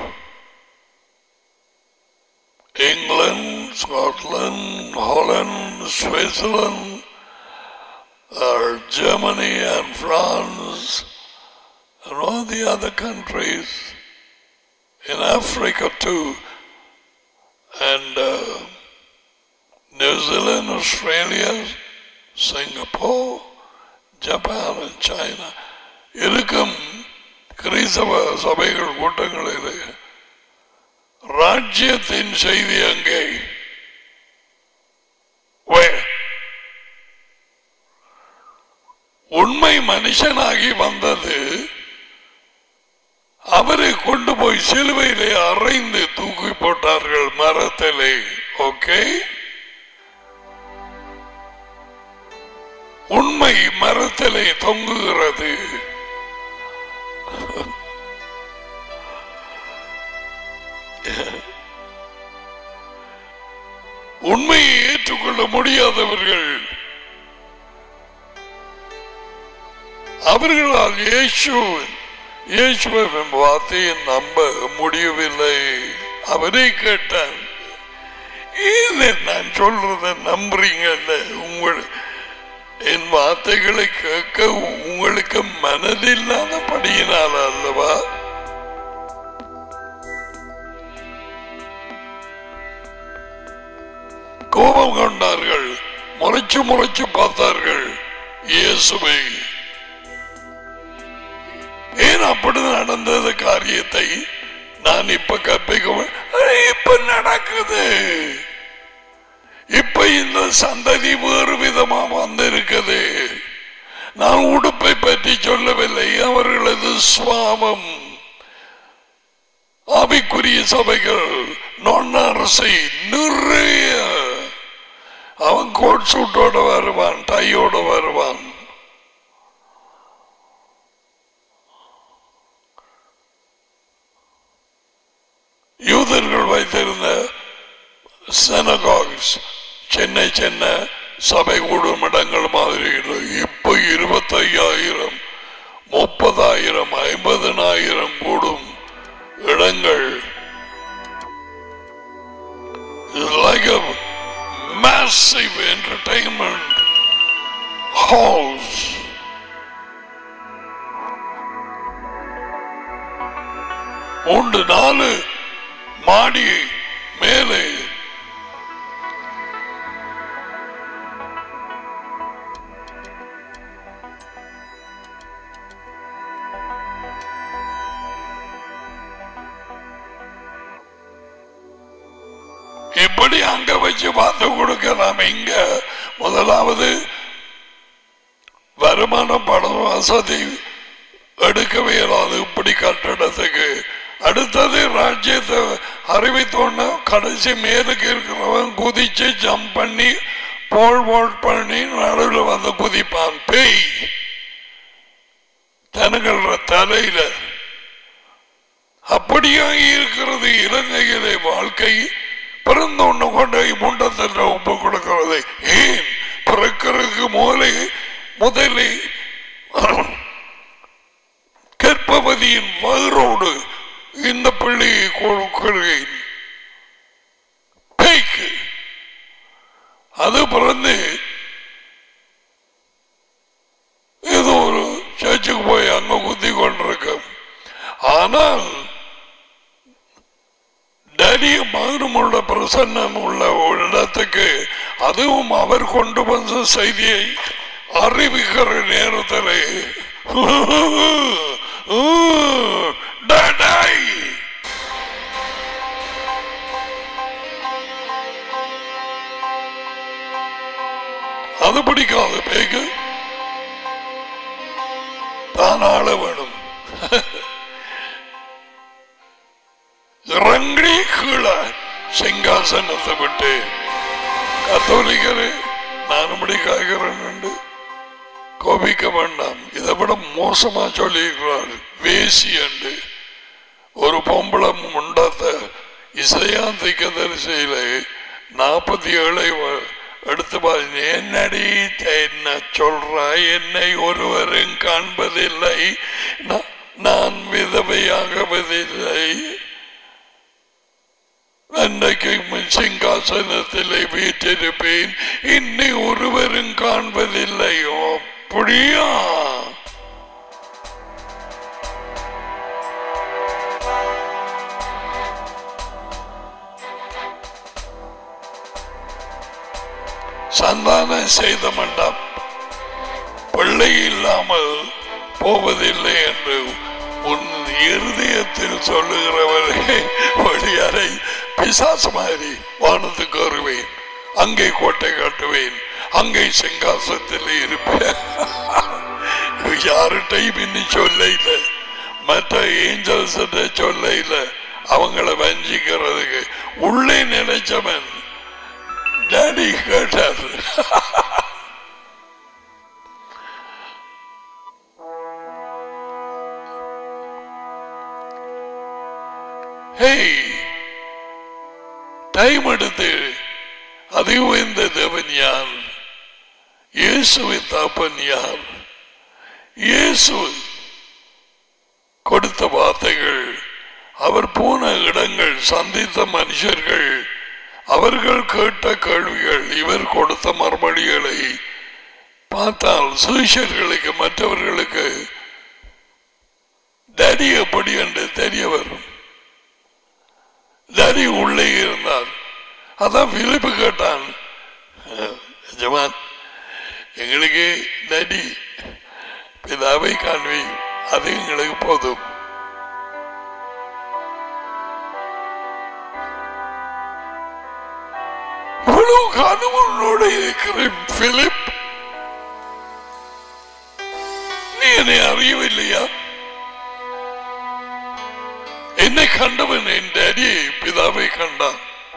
England, Scotland, Holland, Switzerland, or Germany and France and all the other countries, in Africa too, and uh, New Zealand, Australia, Singapore, Japan and China. இருக்கும் கிறிஸ்தவ சபைகள் கூட்டங்களில் ராஜ்யத்தின் செய்தி அங்கே. உண்மை மனுஷனாகி வந்தது. அவரை கொண்டு போய் சிலுவையிலே அறைந்து தூக்கி போட்டார்கள் மரத்திலே. ஓகே, உண்மை மரத்திலே தொங்குகிறது. உண்மையை ஏற்றுக்கொள்ள முடியாதவர்கள், அவர்களால் இயேசு இயேசுவின் வார்த்தையை நம்ப முடியவில்லை. அவரை கேட்டான், ஏன் நான் சொல்றத நம்புறீங்கல்ல? உங்கள் என் வார்த்தைகளை கேட்க உங்களுக்கு மனதில்லாதபடியினால் அல்லவா? கோபம் கொண்டார்கள், முறைச்சு முறைச்சு பார்த்தார்கள் இயேசுவை. ஏன் அப்படி நடந்தது காரியத்தை நான் இப்ப கற்பிக்க? இப்ப நடக்குது. இப்ப இந்த சந்ததி வேறு விதமா வந்திருக்குது. நான் உடுப்பை பற்றி சொல்லவில்லை, அவர்களது சுவாபம். ஆவிக்குரிய சபைகள் நொன்னரசை நிறைய. அவன் கோட் சூட்டோட வருவான், டையோட வருவான். யூதர்கள் வைத்திருந்த synagogues, சென்னை சென்னை சபை கூடும் இடங்கள் மாதிரி இல்லை. இப்ப இருபத்தி ஐயாயிரம் முப்பதாயிரம் ஐம்பதனாயிரம் கூடும் இடங்கள். It's like a massive entertainment halls. மூன்று நாலு மாடி மேலே இப்படி அங்க வச்சு பார்த்து கொடுக்கலாம். இங்க முதலாவது வருமான பணம் வசதி எடுக்கவே இயலாது இப்படி கட்டடத்துக்கு. அடுத்தது ராஜ்யத்தை அறிவித்தோன்னா கடைசி மேலுக்கு இருக்கிறவன் குதிச்சு ஜம்ப் பண்ணி போல் போல் பண்ணி நடுவில் வந்து குதிப்பான். பேய் தனங்கள தலையில அப்படியே இருக்கிறது. இலங்கையிலே வாழ்க்கை பிறந்த ஒண்ணு கொண்டு முண்டத்தில் ஒப்பு கொடுக்கிறது. ஏன் பிறக்கிறதுக்கு மூலை முதலே கற்பவதியின் வயிறோடு இந்த பிள்ளையை கொடுக்கிறேன் பேய்க்கு. அது பிறந்து ஏதோ ஒரு சர்ச்சுக்கு போய் அங்க குத்தி கொண்டிருக்க. ஆனால் டேடிய மகனும் உள்ள பிரசன்னம் உள்ள இடத்துக்கு அதுவும் அவர் கொண்டு வந்த செய்தியை அறிவிக்கிற நேரத்தில் அது பிடிக்காது. பேக்கு தான் ஆள வேணும். இறங்கி கீழே சிங்காசனத்தை விட்டு கத்தோலிக்கரு நானும் இப்படி காய்கிறேன் கோபிக்க வேண்டாம். இதை விட மோசமா சொல்லியிருக்கிறார் வேசி என்று. ஒரு பொம்பளை முண்டத்தை இசையாந்திக்க தரிசையில நாற்பத்தி ஏழை எடுத்து பாருங்க. என்னடி என்ன சொல்ற, என்னை ஒருவரும் காண்பதில்லை, நான் விதவையாகவதில்லை, அன்றைக்கு சிங்காசனத்திலே வீட்டிருப்பேன், என்னை ஒருவரும் காண்பதில்லையோ. அப்படியா? சந்தானம் செய்த மண்டாம் பிள்ளை இல்லாமல் போவதில்லை என்று உன் இருதயத்தில் சொல்லுகிறவரே வழியாரை பிசாசு மாதிரி வானத்துக்கு வருவேன், அங்கே கோட்டை காட்டுவேன், அங்கே சிங்காசனத்தில் இருப்பேன். யார்கிட்டையும் இன்னும் சொல்ல இல்லை, மற்ற ஏஞ்சல்ஸ் சொல்ல இல்லை. அவங்களை வஞ்சிக்கிறதுக்கு உள்ளே நினைச்சவன் டாடி கேட்டார். டைம் எடுத்து அதுவும் இந்த தேவன் யார், இயேசுவின் தாப்பன் யார், இயேசு கொடுத்த வார்த்தைகள், அவர் போன இடங்கள், சந்தித்த மனுஷர்கள், அவர்கள் கேட்ட கேள்விகள், இவர் கொடுத்த மறுமொழிகளை பார்த்தால் சுவிசேஷர்களுக்கு மற்றவர்களுக்கு டாடி எப்படி என்று தெரிய வரும். டாடி உள்ளே இருந்தார். அதான் பிலிப்பு கேட்டான், ஜமான் எங்களுக்கு டாடி பிதாவை காண்பி, அது எங்களுக்கு போதும். இவ்வளவு காலம் உன்னோட இருக்கிறேன் பிலிப், நீ என்னை அறியவில்லையா? என்னை கண்டவன் என் டாடியை பிதாவை கண்டான்.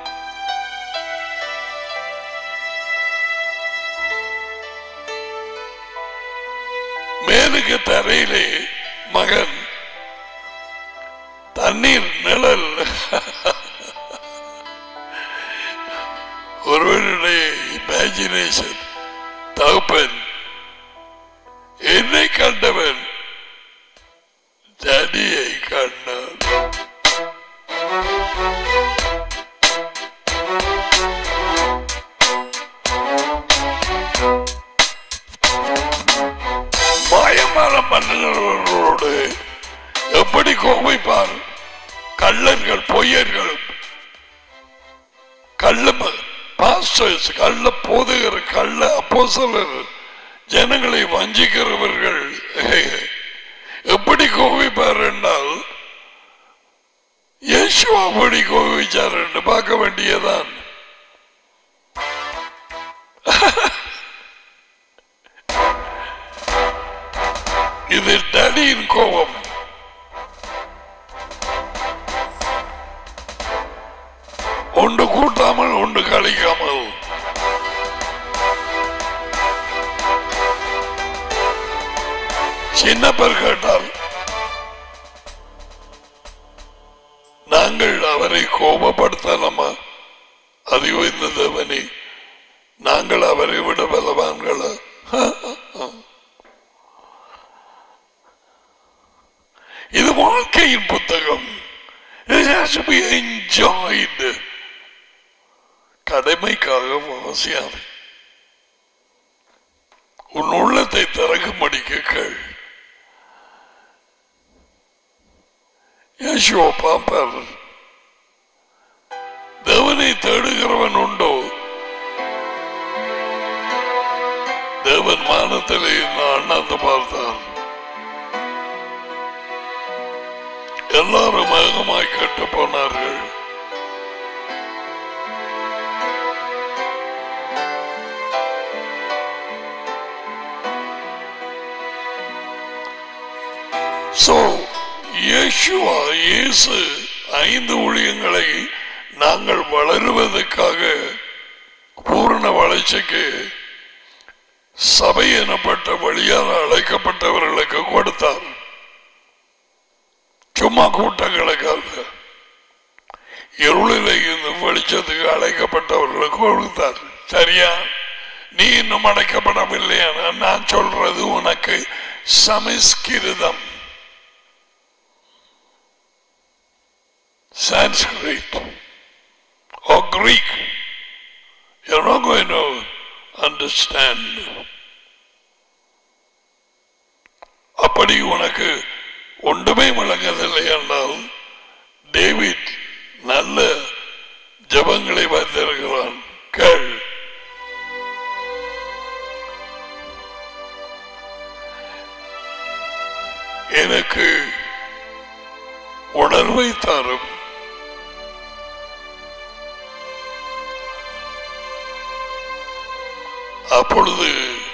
மேலுக்கு தரையிலே மகன், தண்ணீர் நிழல், ஒருவருடைய இமேஜினேஷன். தகப்பன் என்னை கண்டவன் மாயமாலம் பண்ணுகிறவர்களோடு எப்படி கோபிப்பார்? கள்ளர்கள், பொய்யர்கள், கள்ள பாஸ்டர்ஸ், கள்ள போதகர், கள்ள அப்போஸ்தலர், ஜனங்களை வஞ்சிக்கிறவர்கள் எப்படி கோபிப்பார் என்றால் இயேசு அப்படி கோபிச்சார் என்று பார்க்க வேண்டியதான். இது டடியின் கோபம். ஒன்று கூட்டாமல் ஒன்று கழிக்காமல். சின்ன பேர் கேட்டால் நாங்கள் அவரை கோபப்படுத்தலாமா? அது இந்த தேவனே, நாங்கள் அவரை விட பலவான்களா? இது வாழ்க்கையின் புத்தகம். It has to be enjoyed. கடமைக்காக வாசியாது. உன் உள்ளத்தை திறக்கும்படிக்க கேள். யேசுவ பாப்பார். தேவனை தேடுகிறவன் உண்டோ? தேவன் மானத்திலே அண்ணாந்து பார்த்தார். எல்லாரும் வேகமாய் கெட்டு போனார்கள். So, யேசுவா இயேசு ஐந்து ஊழியங்களை நாங்கள் வளருவதற்காக பூரண வளர்ச்சிக்கு சபை எனப்பட்ட வழியாக அழைக்கப்பட்டவர்களுக்கு கொடுத்தார். சும்மா கூட்டங்களுக்காக இருளிலே இருந்து வெளிச்சத்துக்கு அழைக்கப்பட்டவர்களுக்கு கொடுத்தார். சரியா? நீ இன்னும் அழைக்கப்படவில்லையா? நான் சொல்றது உனக்கு சமஸ்கிருதம், Sanskrit or Greek. You're not going to understand. அப்படி உனக்கு ஒன்றுமே விளங்கவில்லை என்றால் டேவிட் நல்ல ஜபங்களை வைத்திருக்கிறான். கேள். எனக்கு உணர்வை தரும் அப்பொழுது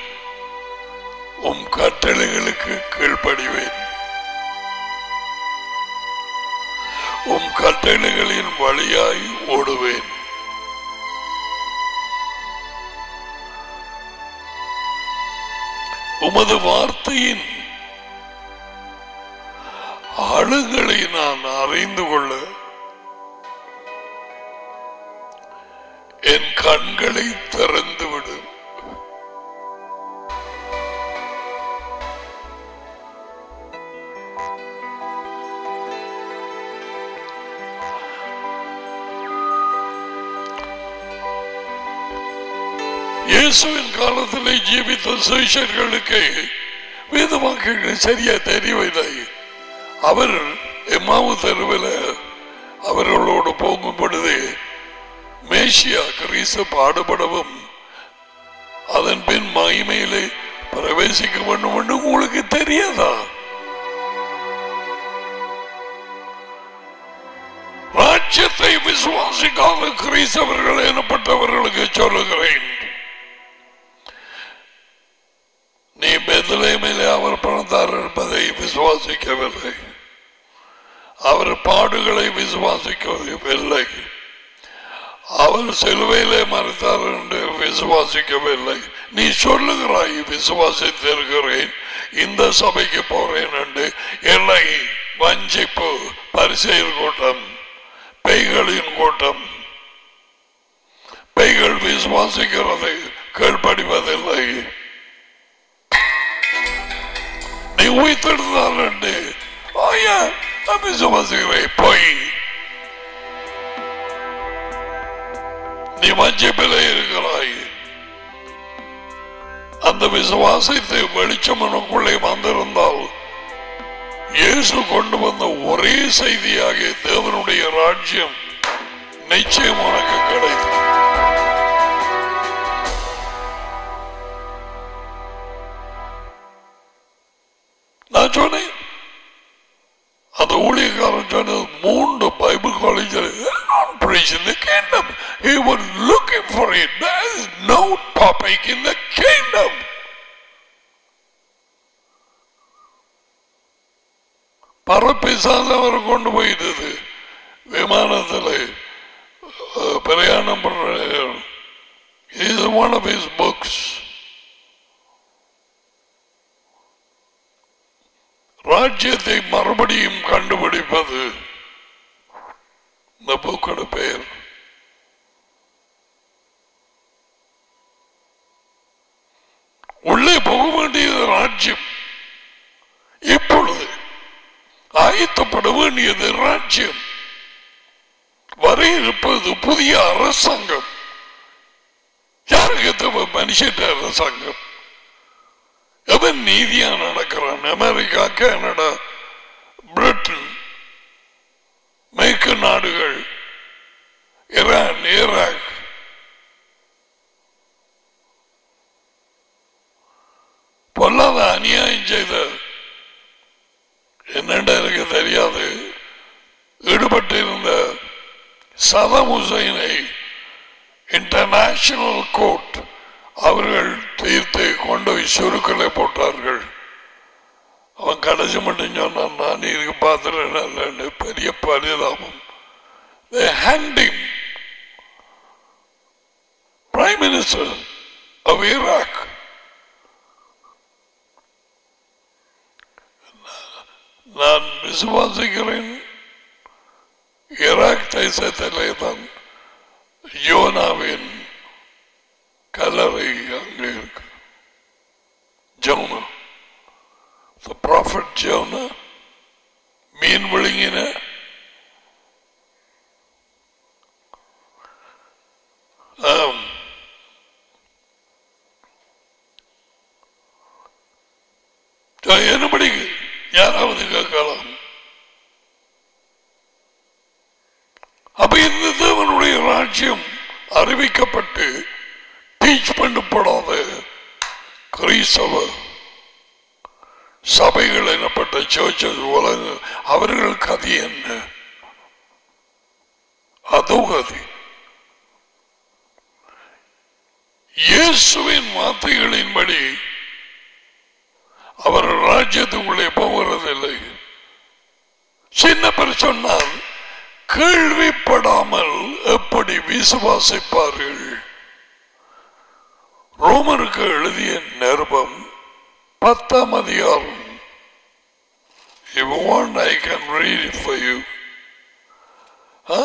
உம் கட்டளைகளுக்கு கீழ்ப்படிவேன். உம் கட்டளைகளின் வழியாய் ஓடுவேன். உமது வார்த்தையின் ஆளுகளை நான் அறிந்து கொள்ள என் கண்களை திறந்துவிடும். இயேசுவின் காலத்திலே ஜீவித்த சீஷர்களுக்கு வேத வாக்கியங்கள் சரியா தெரியவில்லை. அவர் எம்மாவு தெருவில் அவர்களோடு போகும் பொழுது மேசியா கிறிஸ்து பாடுபடவும் அதன் பின் மகிமையிலே பிரவேசிக்க வேண்டும் என்று உங்களுக்கு தெரியாதா? ராஜ்யத்தை விசுவாசிக்காத கிறிஸ்தவர்கள் எனப்பட்டவர்களுக்கு சொல்லுகிறேன், நீ பெத்லகேமிலே அவர் பிறந்தார் என்பதை விசுவாசிக்கவில்லை, அவர் பாடுகளை விசுவாசிக்கவில்லை, அவர் சிலுவையிலே மறைத்தார் என்று விசுவாசிக்கவில்லை. நீ சொல்லுகிறாய் விசுவாசித்திருக்கிறேன், இந்த சபைக்கு போறேன் என்று. இல்லை, வஞ்சிப்பு, பரிசேயர் கூட்டம், பேய்களின் கூட்டம். பேய்கள் விசுவாசிக்கிறது கீழ்ப்படிவதில்லை. நீ உயிர்த்தெழுந்தார் என்று விசுவாசிக்கிறேன், பொய். நீ வஞ்சிப்பிலே இருக்கிறாய். அந்த விசுவாசத்தை வெளிச்சம் உனக்குள்ளே வந்திருந்தால் இயேசு கொண்டு வந்த ஒரே செய்தியாக தேவனுடைய ராஜ்யம் நிச்சயம் உனக்கு கிடைக்கும். நான் சொன்னேன், அந்த ஊழியக்காரன் சொன்னது மூன்று பைபிள் காலேஜில் preaching the kingdom. He was looking for it. There is no topic in the kingdom. பரப்பிசாத அவர் கொண்டு போயிட்டது விமானத்தில் பிரயாணம் பண்ற. is one of his books. ராஜ்யத்தை மறுபடியும் கண்டுபிடிப்பது இந்த புக்கோட பெயர். உள்ளே போக வேண்டியது ராஜ்யம். இப்பொழுது ஆயத்தப்பட வேண்டியது ராஜ்யம். வர இருப்பது புதிய அரசாங்கம். யாருக்கு தேவை மனுஷன் அரசாங்கம்? எவன் நீதியா நடக்கிறான்? அமெரிக்கா, கனடா, பிரிட்டன், மேற்கு நாடுகள், ஈரான், ஈராக், பொல்லாத அநியாயம் செய்த என்னென்ன எனக்கு தெரியாது ஈடுபட்டு இருந்த சதாம் ஹுசைனை இன்டர்நேஷனல் கோர்ட் அவர்கள் தீர்த்தை கொண்டு போய் சுருக்கலை போட்டார்கள். அவன் கடைசி மட்டும் சொன்னான், நான் இதுக்கு பார்த்துட்டு பெரிய பரிதாபம். They hanged him. Prime Minister of Iraq. நான் விசுவாசிக்கிறேன் ஈராக் தேசத்திலே தான் யோனாவின் கல்லறை அங்கே இருக்கு. ஜோனா, the prophet Jonah, மீன் விழுங்கின என்னபடி யாராவது கேட்கலாம். அப்ப இந்த தேவனுடைய ராஜ்யம் அறிவிக்கப்பட்டு டீச் பண்ணப்படாத கிறிஸ்தவ சபைகள் எனப்பட்ட சர்ச்சஸ் உலக அவர்கள் கதை என்ன? அதோ கதை. இயேசுவின் வார்த்தைகளின்படி அவர் ராஜ்யத்துக்குள்ளே போகிறதில்லை. சின்ன பேர் சொன்னால் கேள்விப்படாமல் எப்படி விசுவாசிப்பார்கள்? ரோமருக்கு எழுதிய நிருபம் பத்தாம் அதிகாரம். If you want, I can read it for you. Huh?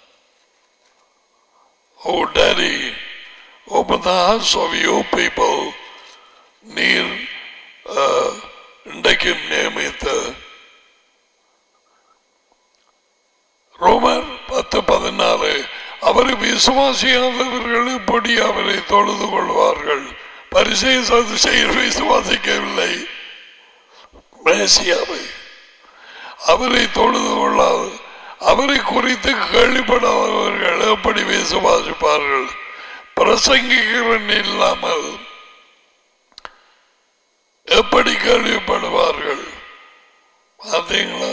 Oh, Daddy, open the hearts of your people. நீர் இன்றைக்கு நியமித்த ரோமர் பத்து பதினாலு. அவரை விசுவாசியாதவர்கள் இப்படி அவரை தொழுது கொள்வார்கள். பரிசேய சதுசேயர் விசுவாசிக்கவில்லை மேசியாவை. அவரை தொழுது கொள்ளாது அவரை குறித்து கேள்விப்படாதவர்கள் எப்படி விசுவாசிப்பார்கள்? பிரசங்கிக்கிறன் இல்லாமல் எப்படி கேள்விப்படுவார்கள்? பார்த்தீங்களா?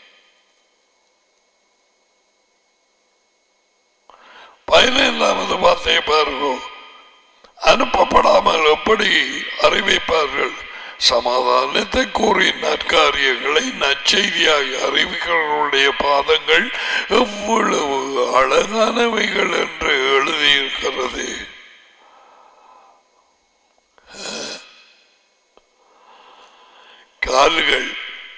பதினைந்தாவது வார்த்தையை பாருங்க. அனுப்பப்படாமல் எப்படி அறிவிப்பார்கள்? சமாதானத்தை கூறி நற்காரியங்களை நற்செய்தியாக அறிவிக்கிறவர்களுடைய பாதங்கள் எவ்வளவு அழகானவைகள் என்று எழுதியிருக்கிறது. கால்கள்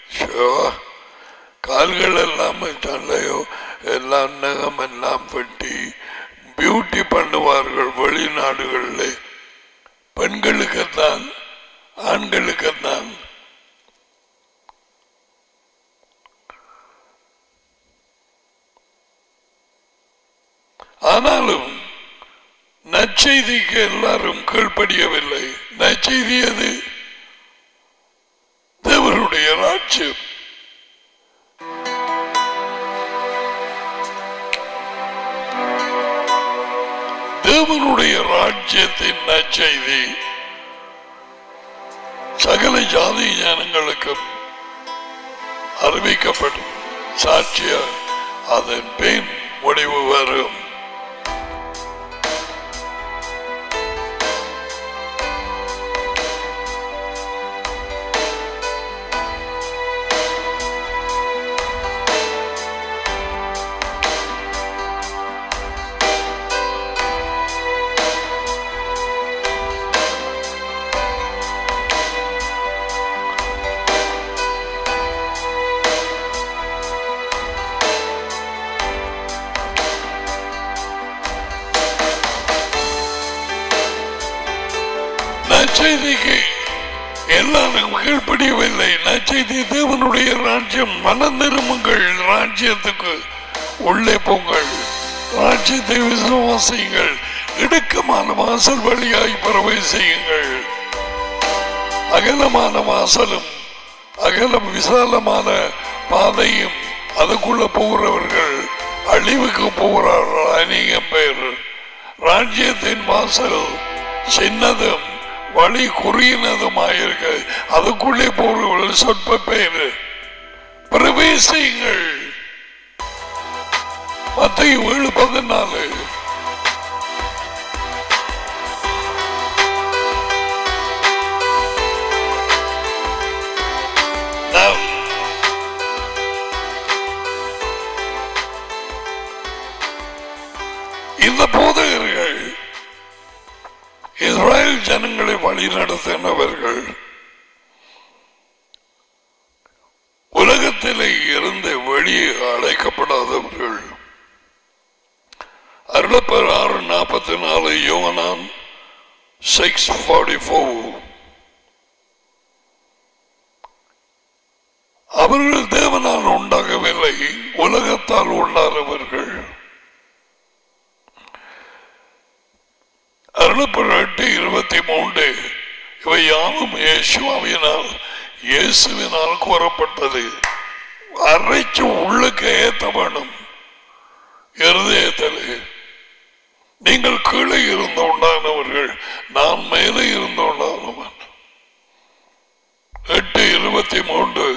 கால்கள் எல்லாம் சண்டையோ எல்லாம் நகம் எல்லாம் வெட்டி பியூட்டி பண்ணுவார்கள் வெளிநாடுகளில். பெண்களுக்குத்தான் ஆண்களுக்குத்தான். ஆனாலும் நற்செய்திக்கு எல்லாரும் கீழ்ப்படியவில்லை. நற்செய்தி அது தேவனுடைய ராஜ்யம். தேவனுடைய ராஜ்யத்தின் நற்செய்தி சகல ஜாதி ஜனங்களுக்கும் அறிவிக்கப்படும். சாட்சிய அதன் பின் முடிவு வரும். நற்செய்திக்கு எல்லாரும் கீழ்ப்படியவில்லை. நற்செய்தி தேவனுடைய ராஜ்யம். மனம் திரும்புங்கள், ராஜ்யத்துக்கு உள்ளே போங்கள், ராஜ்யத்தை விசுவாசியுங்கள், இடுக்கமான வாசல் வழியாய் பறவை செய்யுங்கள். அகலமான வாசலும் அகலம் விசாலமான பாதையும் அதுக்குள்ள போகிறவர்கள் அழிவுக்கு போகிறார்கள் அநேகம் பேர். ராஜ்யத்தின் வாசல் சின்னதும் வழி குறியினதுமாயிருக்க அதுக்குள்ளே போறவர்கள் சொற்ப பேர். பிரவேசியுங்கள். மத்தேயு ஏழு பதினாலு. இந்த போதகர்கள் இஸ்ரேல் ஜனங்களை வழி நடத்தினவர்கள். உலகத்திலே இருந்து வெளியே அழைக்கப்படாதவர்கள். அருளப்பர் ஆறு நாற்பத்தி நாலு யோவான் சிக்ஸ் ஃபார்ட்டி ஃபோர். அவர்கள் தேவனால் உண்டாகவில்லை, உலகத்தால் உண்டானவர்கள். அருளப்பர் எட்டு இருபத்தி மூன்று. இவை யாவும் இயேசுவினால் இயேசுவினால் கூறப்பட்டது. அரைச்சு உள்ளுக்கு ஏத்த வேணும். இருதயத்திலே நீங்கள் கீழே இருந்து உண்டானவர்கள், நான் மேலே இருந்து உண்டானவன். எட்டு இருபத்தி மூன்று.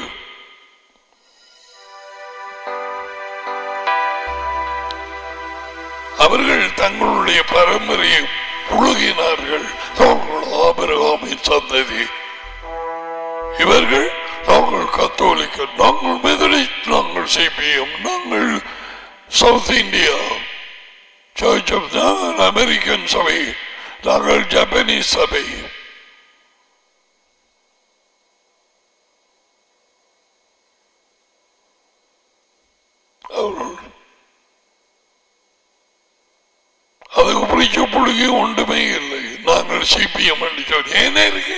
அவர்கள் தங்களுடைய பரம்பரையை புழுகினார்கள். ஆபிரகாமின் சந்ததி. இவர்கள் நாங்கள் கத்தோலிக்க, நாங்கள் மெதடிஸ்ட், நாங்கள் சிபிஎம், நாங்கள் சவுத் இந்தியா சர்ச் ஆஃப், நாங்கள் அமெரிக்கன் சபை, நாங்கள் ஜப்பானீஸ் சபை. அதுக்கு பிடிச்ச புழுகி ஒன்றுமே இல்லை. நாங்கள் சிபிஎம் சொல்லி என்ன இருக்கு?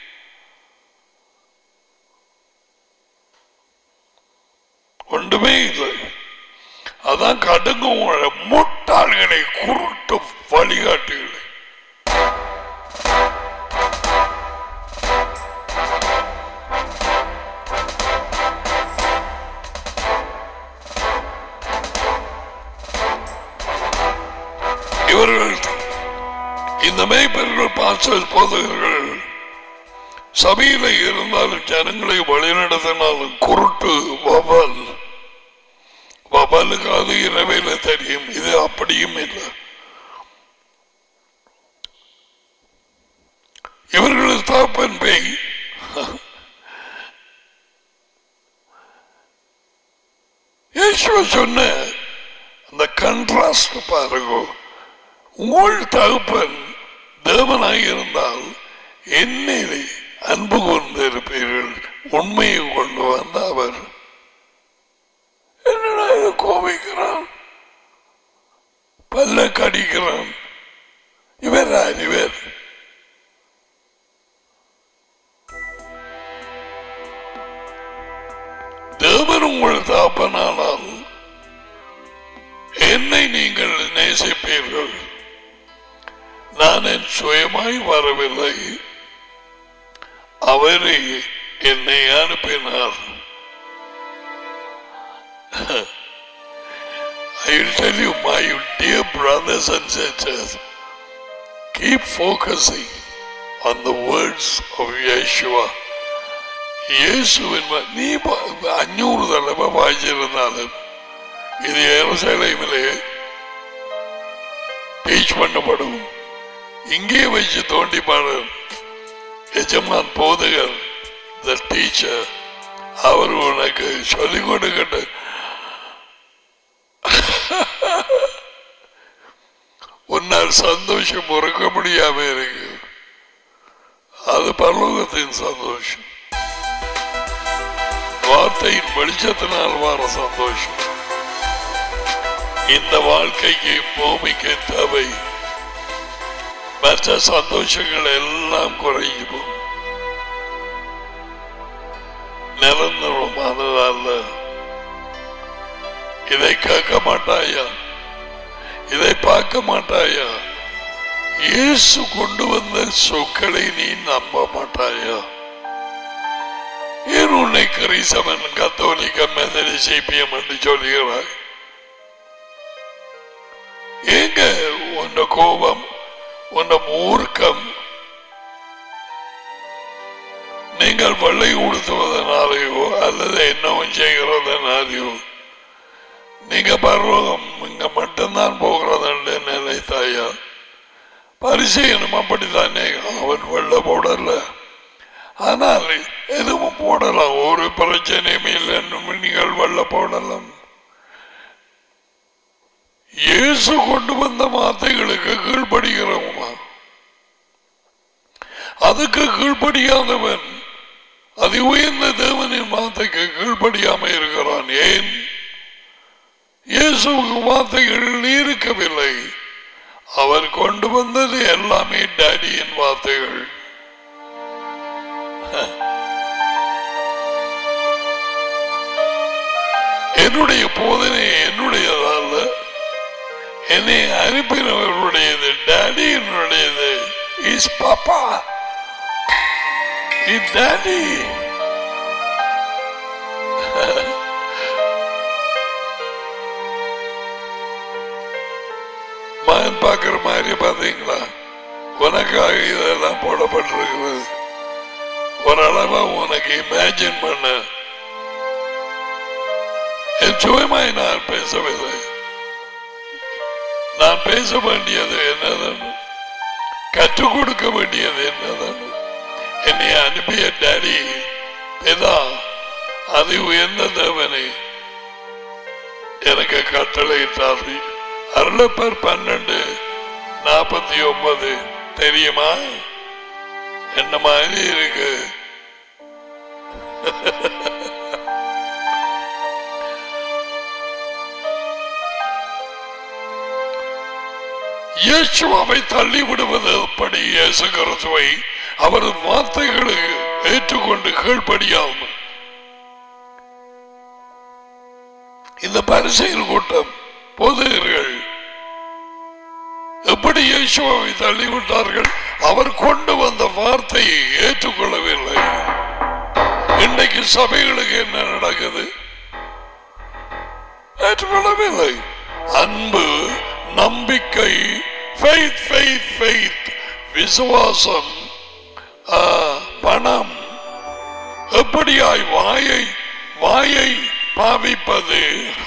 ஒன்றுமே இல்லை. அதான் கடுங்கு முட்டாள்களை குருட்டு வழிகாட்டுகளை. இவர்கள் இந்த மேய்ப்பர்கள் பாஸ்டர்ஸ் போதகர்கள் சபையில இருந்தாலும் ஜனங்களை வழிநடத்தினாலும் குருட்டு வபால். வபாலுக்கு அது இரவையில தெரியும், இது அப்படியும் இல்லை. இவர்கள் தாப்பன் பேய். யேசுவ சொன்ன அந்த கண்ட்ராஸ்ட் பாருங்க. உங்கள் தகப்பன் தேவனாய் இருந்தால் என்னிலே அன்பு கொண்டு இருப்பீர்கள். உண்மையை கொண்டு வந்த அவர் என்னடா இது கோபிக்கிறான், பல்ல கடிக்கிறான். இவர் இவர் தேவன் உங்கள் தகப்பனானால் என்னை நீங்கள் நேசிப்பீர்கள். நான் என் சுயமாய் வரவில்லை, அவரே என்னை அனுப்பினார். I will tell you, my dear brothers and sisters, keep focusing on the words of Yeshua. இயேசுவின் நீ அஞ்சூறு தடவை வாய்ச்சிருந்தாலும் இது எருசலேமிலே டீச் பண்ணப்படும். இங்கே வச்சு தோண்டி பாடு எஜமான் போதகர் த டீச்சர் அவர் உனக்கு சொல்லிக் கொடுக்கட்டு. உன்னால் சந்தோஷம் பொறுக்க முடியாம இருக்கு. அது பரலோகத்தின் சந்தோஷம், வார்த்தையின் வெளிச்சத்தினால் வர சந்தோஷம். இந்த வாழ்க்கைக்கு பூமிக்கு தேவை. மற்ற சந்தோஷங்கள் எல்லாம் குறைஞ்சு போகும். நிரந்தரமானதல்ல. இதை கேட்க மாட்டாயா? இதை பார்க்க மாட்டாயா? இயேசு கொண்டு வந்த சொற்களை நீ நம்ப மாட்டாயா? ஏன் உன்னை கிறிஸ்தவன், கத்தோலிக்க, மெதடி, சிபிஎம் என்று சொல்கிறாய்? ஏங்க உன்ன கோபம், உன்ன மூர்க்கம்? நீங்கள் வெள்ளை உடுத்துவதனாலேயோ அல்லது என்னவும் செய்கிறதுனாலேயோ நீங்க பரலோகம் இங்க மட்டும்தான் போகிறது நினைத்தாயா? பரிசெயனும் அப்படித்தானே, அவன் வெள்ள போடல. ஆனால் எதுவும் போடலாம், ஒரு பிரச்சனையும் இல்லைன்னு நீங்கள் வெள்ள போடலாம். இயேசு கொண்டு வந்த வார்த்தைகளுக்கு கீழ்படுகிறோமா? அதுக்கு கீழ்படியாதவன் அது உயர்ந்த தேவனின் வார்த்தைக்கு கீழ்படியாம இருக்கிறான். ஏன்? இயேசுவுக்கு வார்த்தைகள் இருக்கவில்லை. அவர் கொண்டு வந்தது எல்லாமே டாடியின் வார்த்தைகள். என்னுடைய போதனை என்னுடையதல்ல, என்னை அனுப்பினவருடையது, டாடியினுடையது. Is papa, is daddy. மகன் பார்க்கிற மாதிரி பாத்தீங்களா? உனக்காக இதெல்லாம் போடப்பட்டிருக்கிறது. ஓரளவா உனக்கு இமேஜின் பண்ண. என் சுயமாய் நான் பேசவில்லை. நான் பேச வேண்டியது என்னதான், கற்றுக் கொடுக்க வேண்டியது என்னதான். என்னை அனுப்பிய டாடி பிதா அது உயர்ந்த தேவனை எனக்கு கட்டளையிட்டாரு. அருளப்பர் பன்னெண்டு நாற்பத்தி ஒன்பது தெரியுமா? என்ன மாதிரி இருக்கு. இயேசுவை தள்ளி விடுவது எப்படி? இயேசு கிறிஸ்துவை அவரது வார்த்தைகளுக்கு ஏற்றுக்கொண்டு கீழ்ப்படியாமல் இந்த பரிசேயர் கூட்டம், போதகர்கள் எப்படி இயேசுவை தள்ளிவிட்டார்கள்? அவர் கொண்டு வந்த வார்த்தையை ஏற்றுக்கொள்ளவில்லை. இன்றைக்கு சபைகளுக்கு என்ன நடக்குது? ஏற்றுக்கொள்ளவில்லை. அன்பு, நம்பிக்கை, faith, faith, faith, விசுவாசம், பணம், எப்படியாய் வாயை வாயை பாவிப்பது.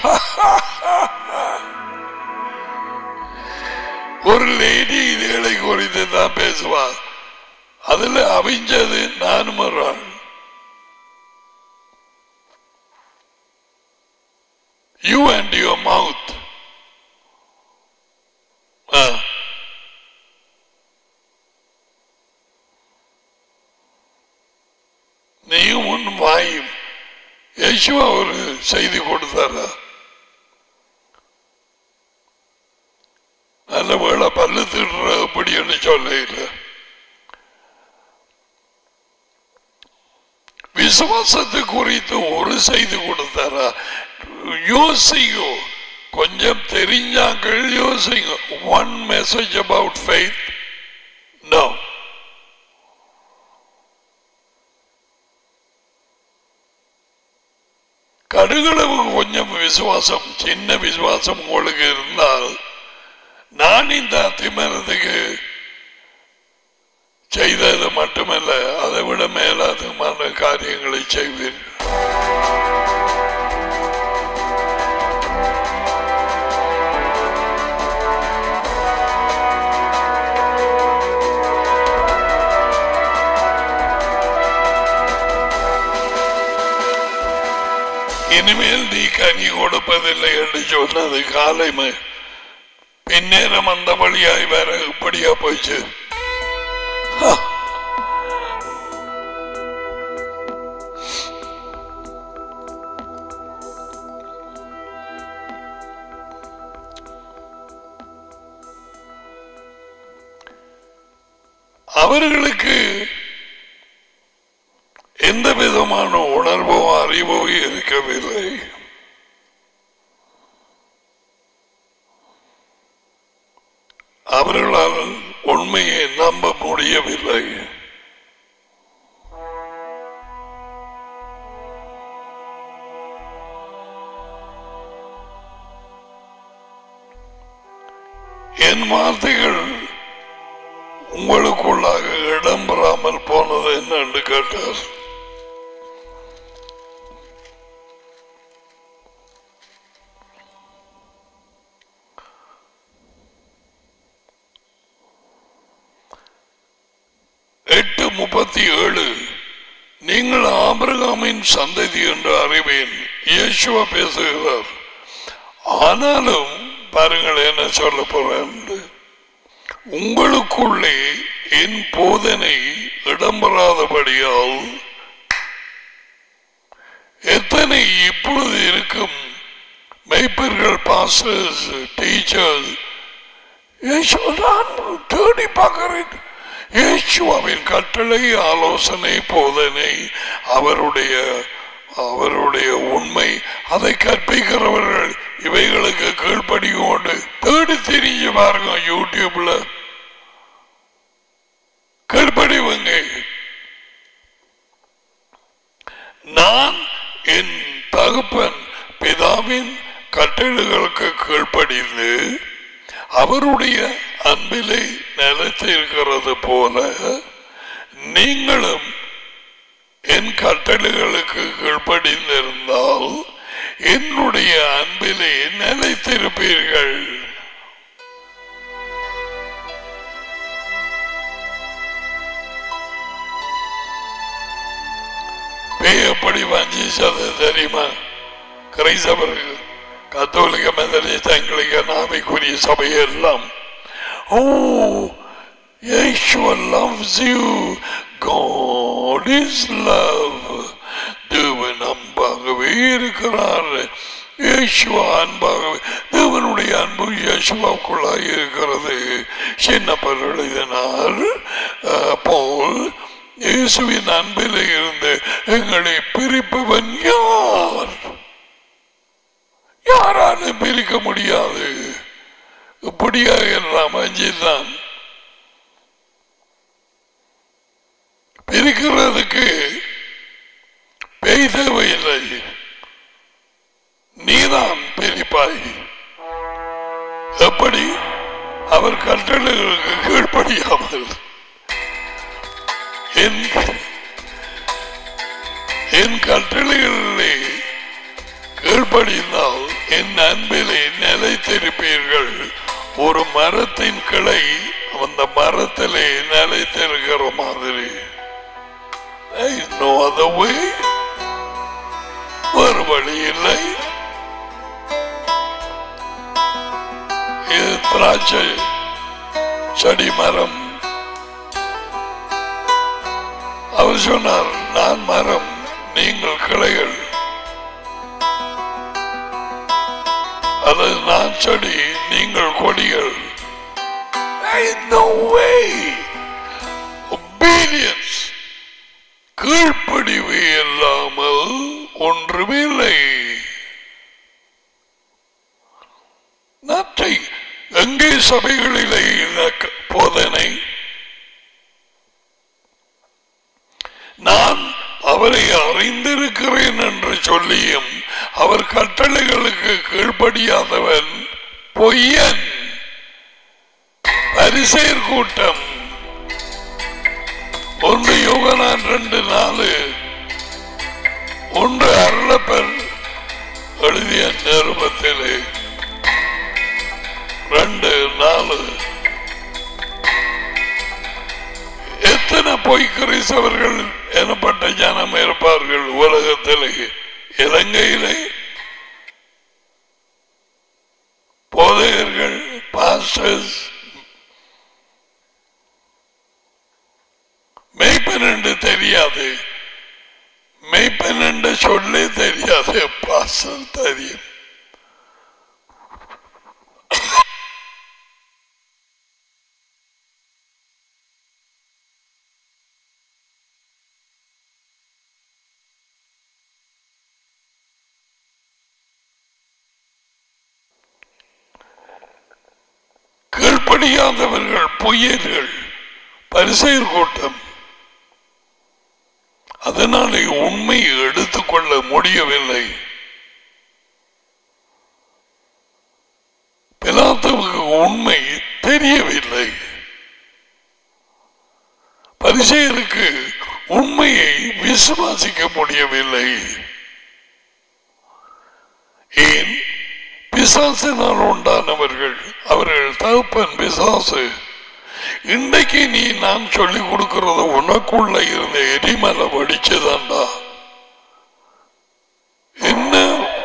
ஒரு லேடி இதுகளை குறித்து தான் பேசுவா. அதுல அவிஞ்சது நானும் ஒரு ஆள். You and your mouth. நீயும் உன் வாயும். யேசுவா ஒரு செய்தி கொடுத்தாரா? நல்ல வேளை பல்லு திடுற அப்படின்னு சொல்ல இல்லை. விசுவாசத்தை குறித்து ஒரு செய்தி கொடுத்தாரா? யோசிங்கோ, கொஞ்சம் தெரிஞ்சாங்கள் யோசிங்க. One message about faith, No. கடுகளவு கொஞ்சம் விசுவாசம், சின்ன விசுவாசம் உங்களுக்கு இருந்தால் நான் இந்த அத்திமரத்துக்கு செய்தது மட்டுமல்ல, அதை விட மேலாதமான காரியங்களை செய்வீர்கள். இனிமேல் நீ கனி கொடுப்பதில்லை என்று சொன்னது காலை பின்னேரம் அந்த வழியாய் வேற இப்படியா போயிச்சு. அவர்களுக்கு எந்த விதமான உணர்வோ அறிவோ இருக்கவில்லை. அவர்களால் உண்மையை நம்ப முடியவில்லை. என் வார்த்தைகள் உங்களுக்குள்ளாக இடம்பெறாமல் போனது என்னன்னு கேட்டார். எட்டு முப்பத்தி ஏழு நீங்கள் ஆபிரகாமின் சந்ததி என்று அறிவேன். இயேசுவா பேசுகிறார். ஆனாலும் பாருங்கள் என்ன சொல்ல போறேன். உங்களுக்குள்ளே என் போதனை இடம்பெறாதபடியால் எத்தனை இப்பொழுது இருக்கும் மெய்ப்பர்கள், பாஸ்டர்ஸ், டீச்சர்ஸ் தேடி பார்க்கிறேன். இயேசுவின் கட்டளை, ஆலோசனை, போதனை, அவருடைய அவருடைய உண்மை, அதை கற்பிக்கிறவர்கள் இவைகளுக்கு கீழ்ப்படியும் கொண்டு தேடி திரிஞ்சு பாருங்க. யூடியூப்ல கீழ்ப்படிவுங்க. நான் என் தகப்பன் பிதாவின் கட்டளைகளுக்கு கீழ்ப்படிந்து அவருடைய அன்பிலே நிலைத்திருக்கிறது போல நீங்களும் என் கட்டளைகளுக்கு கீழ்ப்படிந்திருந்தால் என்னுடைய அன்பிலே நிலைத்திருப்பீர்கள். பேயப்படி வஞ்சிச்சது தெரியுமா? கிரைஸ்தவர்கள், கத்தோலிக்க, மெதடிஸ்ட், ஆங்கிலிக்க, நாவிக்குரிய சபையெல்லாம், oh, Yeshua loves you, God is love. தேவன் அன்பாகவே இருக்கிறார். இயேசுவா அன்பாகவே, தேவனுடைய அன்பு இயேசுவாவுக்குள்ளாய் இருக்கிறது. சின்னப்பர் எழுதினார் பவுல், இயேசுவின் அன்பில் இருந்து எங்களை பிரிப்பவன் யார்? யாராலும் பிரிக்க முடியாது. இப்படியாக எல்லாம் அஞ்சுதான் பிரிக்கிறதுக்கு பேய் தேவையில்லை. நீதான் பிரிப்பாய். எப்படி? அவர் கட்டளைகளுக்கு கீழ்ப்படியாமல் என் கட்டளைகளிலே கீழ்ப்படிந்தால் என் அன்பிலே நிலைத்திருப்பீர்கள். ஒரு மரத்தின் கிளை அந்த மரத்திலே நிலைத்திருக்கிற மாதிரி. There is no other way. ஒரு வழி இல்லை. இது திராட்சை செடி மரம். அவர் சொன்னார், நான் மரம், நீங்கள் கிளைகள். அது நான் செடி, நீங்கள் கொடிகள். There is no way. Obedience, கீழ்ப்படிவு இல்லாமல் ஒன்றுமில்லை. நாட்டை எங்கே சபைகளிலே போதனை சொல்லியும் அவர் கட்டளைகளுக்கு கீழ்ப்படியாதவன் பொய்யன். பரிசேயர் கூட்டம் ஒன்று யோகனான் ரெண்டு நாலு ஒன்று அருளப்பர் எழுதிய நிருபத்திலே ரெண்டு நாலு. எத்தனை பொய் கிறிஸ்தவர்கள் எனப்பட்ட ஜனம் இருப்பார்கள் உலகத்திலே. இலங்கையிலே போதகர்கள், பாஸ்டர்ஸ், மெய்ப்பன் என்று தெரியாது, மெய்ப்பன் என்று சொல்லே தெரியாது, பாஸ்டர் தெரியும். கீழ்ப்படியாதவர்கள் பொய்யர்கள், பரிசேயர் கூட்டம். அதனாலே உண்மையை எடுத்துக்கொள்ள முடியவில்லை. பிலாத்துவுக்கு உண்மை தெரியவில்லை. பரிசேயருக்கு உண்மையை விசுவாசிக்க முடியவில்லை. ஏன்? பிசாசினால் உண்டானவர்கள், அவர்கள் தகப்பன் பிசாசு. இன்றைக்கு நீ நான் சொல்லிக் கொடுக்கிறது உனக்குள்ள இருந்த எரிமலை வடிச்சதாண்டா. என்ன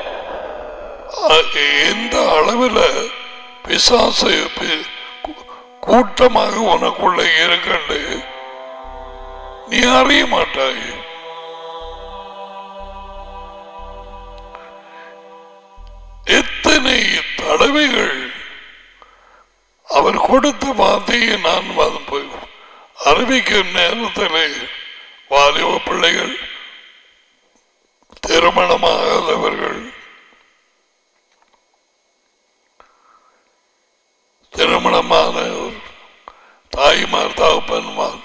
எந்த அளவில் பிசாசு கூட்டமாக உனக்குள்ள இருக்கண்டு நீ அறிய மாட்டாய். எத்தனை தடவைகள் அவர் கொடுத்த வார்த்தையை நான் அறிவிக்கும் நேரத்தில் வாலிப பிள்ளைகள், திருமணமாகாதவர்கள், திருமணமான தாய்மார், தகப்பன்மார்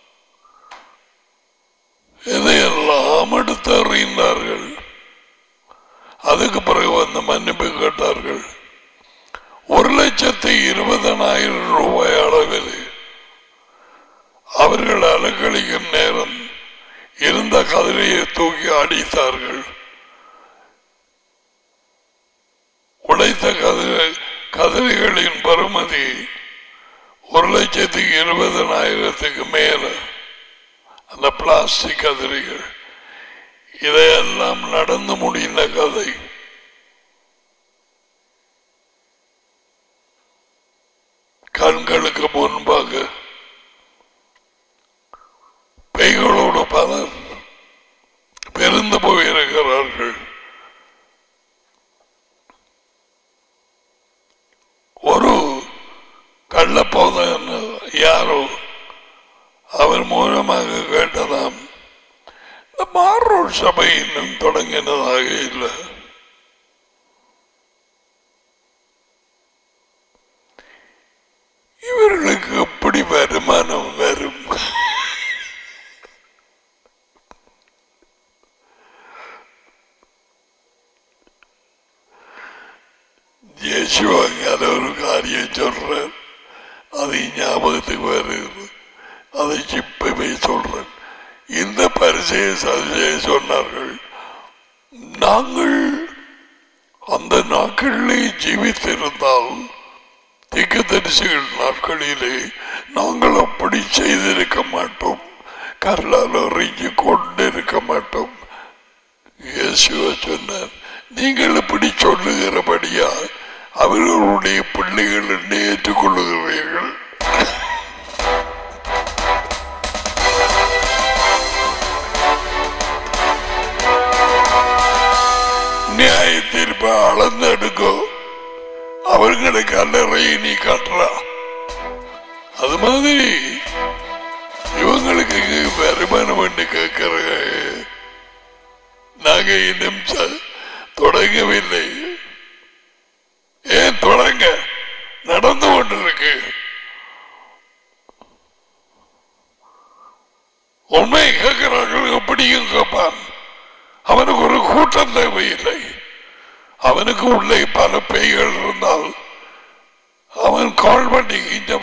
இதையெல்லாம் எடுத்து அறிந்தார்கள். அதுக்கு பிறகு வந்து மன்னிப்பு கேட்டார்கள். ஒரு லட்சத்தி இருபதனாயிரம் ரூபாய் அளவில் அவர்கள் அலக்களிக்கும் நேரம் இருந்த கதிரையை தூக்கி அடித்தார்கள். உடைத்த கதிரை கதிரைகளின் பெறுமதி ஒரு லட்சத்தி இருபதனாயிரத்துக்கு மேல. அந்த பிளாஸ்டிக் கதிரைகள், இதையெல்லாம் நடந்து முடிந்த கதை. கண்களுக்கு முன்பாக பேய்களோடு பலர் பெருந்து போயிருக்கிறார்கள். ஒரு கள்ளப்போதன் யாரோ அவர் மூலமாக கேட்டதாம், இந்த மாரோட் சபை இன்னும் தொடங்கினதாக இல்லை. இவர்களுக்கு எப்படி வருமானம் வரும்? இயேசுவாங்க ஒரு காரியம் சொல்றேன், அதை ஞாபகத்துக்கு வருது, அதை இப்பவே சொல்றேன். இந்த பரிசையை சதியை சொன்னார்கள், நாங்கள் அந்த நாட்களிலே ஜீவித்திருந்தால் தீர்க்கதரிசிகள் நாட்களிலே நாங்கள் அப்படி செய்திருக்க மாட்டோம், கல்லால் அறிஞ்சு கொண்டிருக்க மாட்டோம். இயேசுவ சொன்னார், நீங்கள் இப்படி சொல்லுகிறபடியா அவர்களுடைய பிள்ளைகள் என்று ஏற்றுக்கொள்ளுகிறீர்கள். நியாய தீர்ப்பை அளந்தெடுக்கோ, அவர்களுக்கு அல்லறையை நீ காட்டுறா. அது மாதிரி இவங்களுக்கு வருமானம் என்று கேட்கிற நாங்க இன்னும் தொடங்கவில்லை. ஏன் தொடங்க? நடந்து கொண்டிருக்கு. உண்மை கேட்கிறார்கள், எப்படியும் கேட்பான். அவனுக்கு ஒரு கூட்டத்தை அவனுக்கு உள்ளே பல பேய்கள் இருந்தால் அவன் கால் பண்ணி இந்த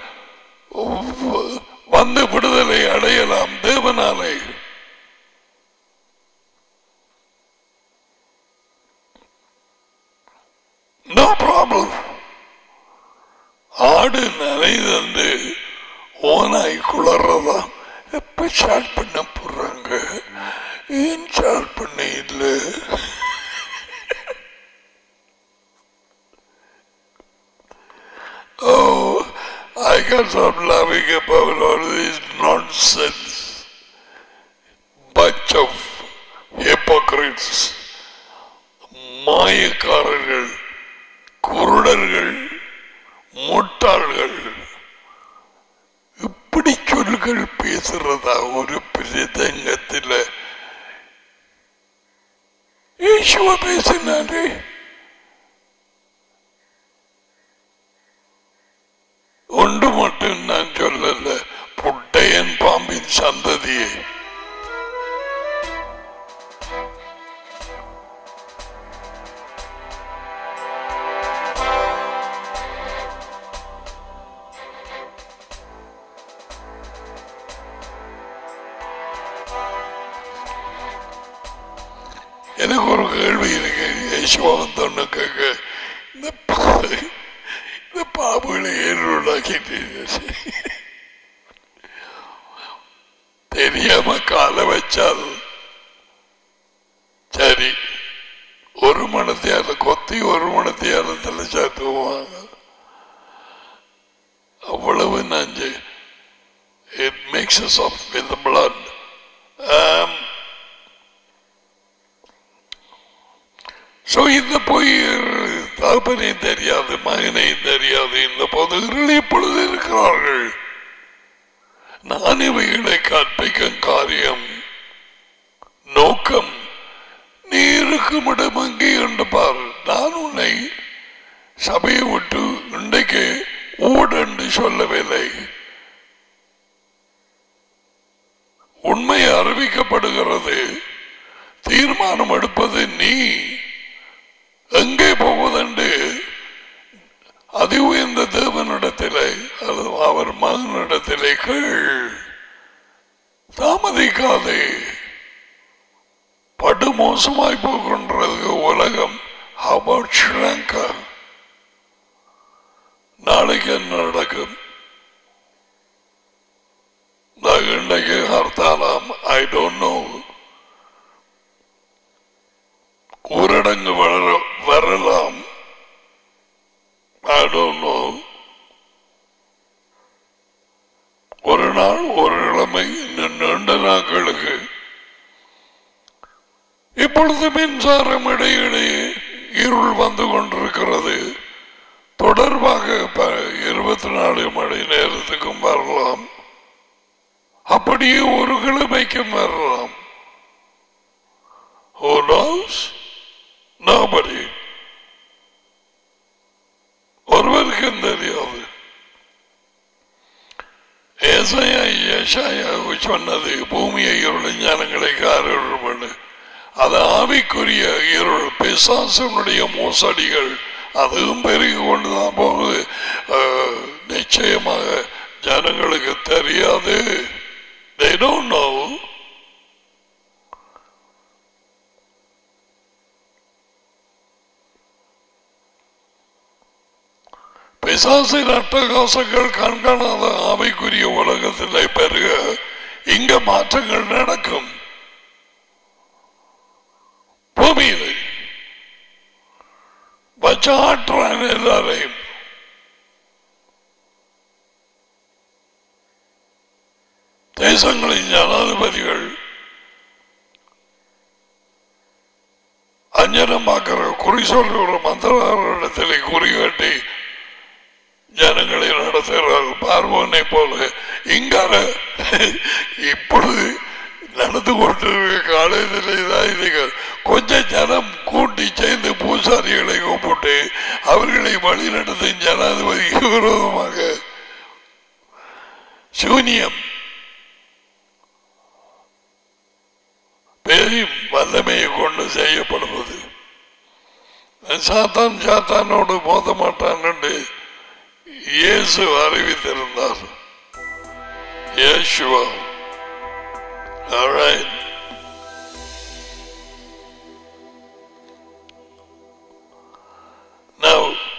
வந்து விடுதலை அடையலாம் தேவனாலே. No problem. ஆடு நனைந்து ஓனாய் குளறதா எப்ப ஸ்டார்ட் பண்ண போறாங்க? ஏன் ஸ்டார்ட் பண்ண இல்லை? Oh, I can't stop laughing about all this nonsense. Bunch of hypocrites. மாயக்காரர்கள், குருடர்கள், முட்டாள்கள். இப்படி சொல்கள் பேசுறதா ஒரு பிரதங்கத்தில்? யேசுவ பேசினாரே, ஒன்று மட்டும் நான் சொல்லல, புட்டையன் பாம்பின் சந்ததியை. எனக்கு ஒரு கேள்வி இருக்கு. யேசுவன் தொண்ணு கேட்க இந்த பாம்புகளை ஏறுடாக்கிட்டு தெரியாம கால வச்சால் சரி, ஒரு மணத்தையால கொத்தி ஒரு மணத்தையால தலை சாத்துவாங்க. அவ்வளவு நஞ்சு. It mixes up with the blood. Um, so இந்த பொய் தகப்பனையும் தெரியாது, மகனையும் தெரியாது, இந்த பொதுகளில் இப்பொழுது இருக்கிறார்கள். நான் இவைகளை கற்பிக்கும் காரியம் நோக்கம் நீ இருக்கும் இடம் அங்கே என்று பார். நான் உன்னை சபையை விட்டு இன்றைக்கு ஊடென்று சொல்லவில்லை. உண்மை அறிவிக்கப்படுகிறது. தீர்மானம் எடுப்பது நீ. எங்கே போவதென்று அதி உயர்ந்த தேவனிடத்திலே அவர் மகனிடத்திலே கேள். தாமதிக்காதே. படு மோசமாய் போகின்றது உலகம். How about Sri Lanka? நாளைக்கு என்ன நடக்கும்? இன்றைக்கு ஹர்த்தாலாம். I don't know. ஊரடங்கு வரலாம். I don't know. ஒரு நாள் ஒரு இளமை நீண்ட நாட்களுக்கு. இப்பொழுது மின்சாரம் இடையிடையே இருள் வந்து கொண்டிருக்கிறது. தொடர்பாக இருபத்தி நாலு மணி நேரத்துக்கும் வரலாம். அப்படியே ஒரு கிழமைக்கும் வரலாம். Who knows? Nobody. ஒருவருக்கும் தெரியாது. சொன்னது பூமியை இருள் ஞானங்களை காரிருள் பண்ணு. அது ஆவிக்குரிய இருள், பிசாசனுடைய மோசடிகள். அதுவும் பெருகி கொண்டுதான் போகுது. நிச்சயமாக ஜனங்களுக்கு தெரியாது. They don't know. பிசாசின் அட்டகாசங்கள் கண்காணாத ஆவிக்குரிய உலகத்திலே பெருக இங்க மாற்றங்கள் நடக்கும். பூமியில் வச்சாற்றான் எல்லாரையும். தேசங்களின் ஜனாதிபதிகள் அஞ்சனம் பார்க்கிற குறி சொல்ற மந்திரத்திலே குறிகாட்டி ஜனங்களை நடத்துகிறார்கள். பார்வோனை போல இங்கார இப்பொழுது நடந்து கொண்டிருக்க காலையில் கொஞ்சம் ஜனம் கூட்டி சேர்ந்து பூசாரிகளை கூப்பிட்டு அவர்களை வழி நடத்தும் ஜனாதிபதிக்கு விரோதமாக சூனியம் பெரும் வல்லமையை கொண்டு செய்யப்படுவது. சாத்தான் சாத்தானோடு மோத மாட்டான் என்று இயேசு அறிவித்திருந்தார். Yeshua. All right. Now,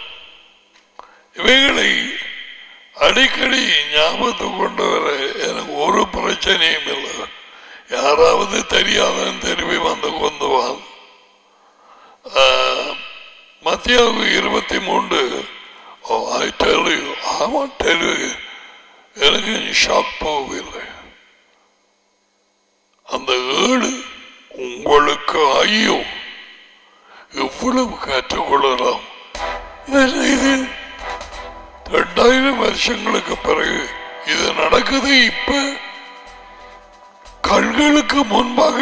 இவைகளை அடிக்கடி ஞாபகத்துக்கு கொண்டு வர எனக்கு ஒரு பிரச்சனையும் இல்லை. யாராவது தெரியாதவன் திரும்பி வந்து கொண்டுவான். மத்தியாவு இருபத்தி மூன்று எனக்கு ஷாக் போகவில்லை. அந்த ஏழு உங்களுக்கு ஐயோ எவ்வளவு கற்றுக்கொள்ளலாம். இது ரெண்டாயிரம் வருஷங்களுக்கு பிறகு இது நடக்குது. இப்ப கண்களுக்கு முன்பாக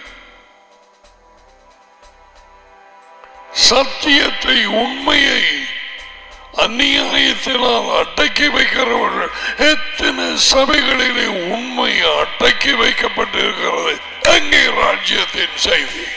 சத்தியத்தை உண்மையை அந்நியாயத்தினால் அடக்கி வைக்கிறவர்கள் எத்தனை சபைகளிலே உண்மை அடக்கி வைக்கப்பட்டிருக்கிறது. எங்கே ராஜ்யத்தின் செய்தி?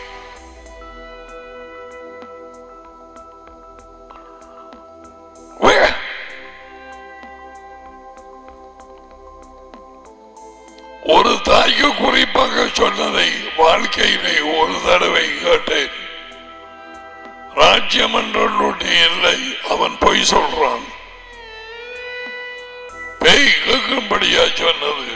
ஒரு தாய்க்கு குறிப்பாக சொன்னதை வாழ்க்கையிலே ஒரு தடவை கேட்டேன். ராஜ்யம் என்ற இல்லை, அவன் பொய் சொல்றான். பேய் கேட்கும்படியா சொன்னது.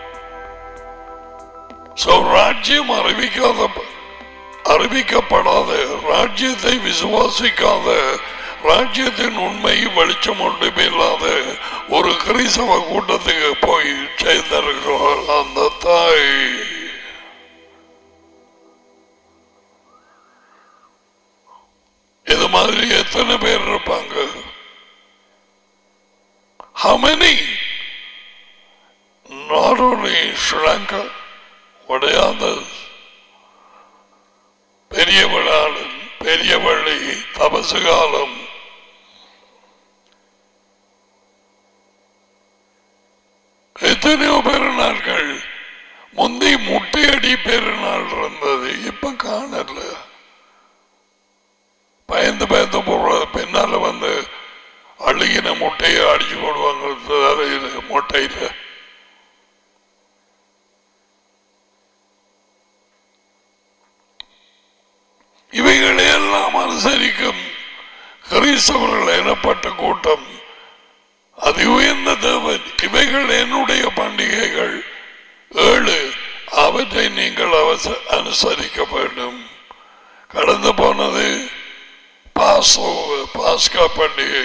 ராஜ்யம் அறிவிக்காத அறிவிக்கப்படாத ராஜ்யத்தை விசுவாசிக்காத ராஜ்யத்தின் உண்மை வெளிச்சம் ஒன்றுமே இல்லாத ஒரு கிறிஸ்தவ கூட்டத்துக்கு போய் சேர்ந்திருக்கிறார் அந்த தாய். இது மாதிரி எத்தனை பேர் இருப்பாங்க? How many? Not only in Sri Lanka, what are others? பெரியவளாளன், பெரியவள்ளி, தபசு காலம், எத்தனையோ பெருநாட்கள். முந்தி முட்டையடி பெருநாள் இருந்தது, இப்ப காணல. பயந்து பயந்து போடுறது. பின்னால வந்து அழுகின முட்டையை அடிச்சு போடுவாங்க முட்டையில. இவைகளை எல்லாம் அனுசரிக்கும் கிறிஸ்தவர்கள் எனப்பட்ட கூட்டம். அது உயர்ந்த தேவன். இவைகள் என்னுடைய பண்டிகைகள் ஏழு, அவற்றை நீங்கள் அனுசரிக்க வேண்டும். கடந்து போனது பாஸ்கா பண்டிகை.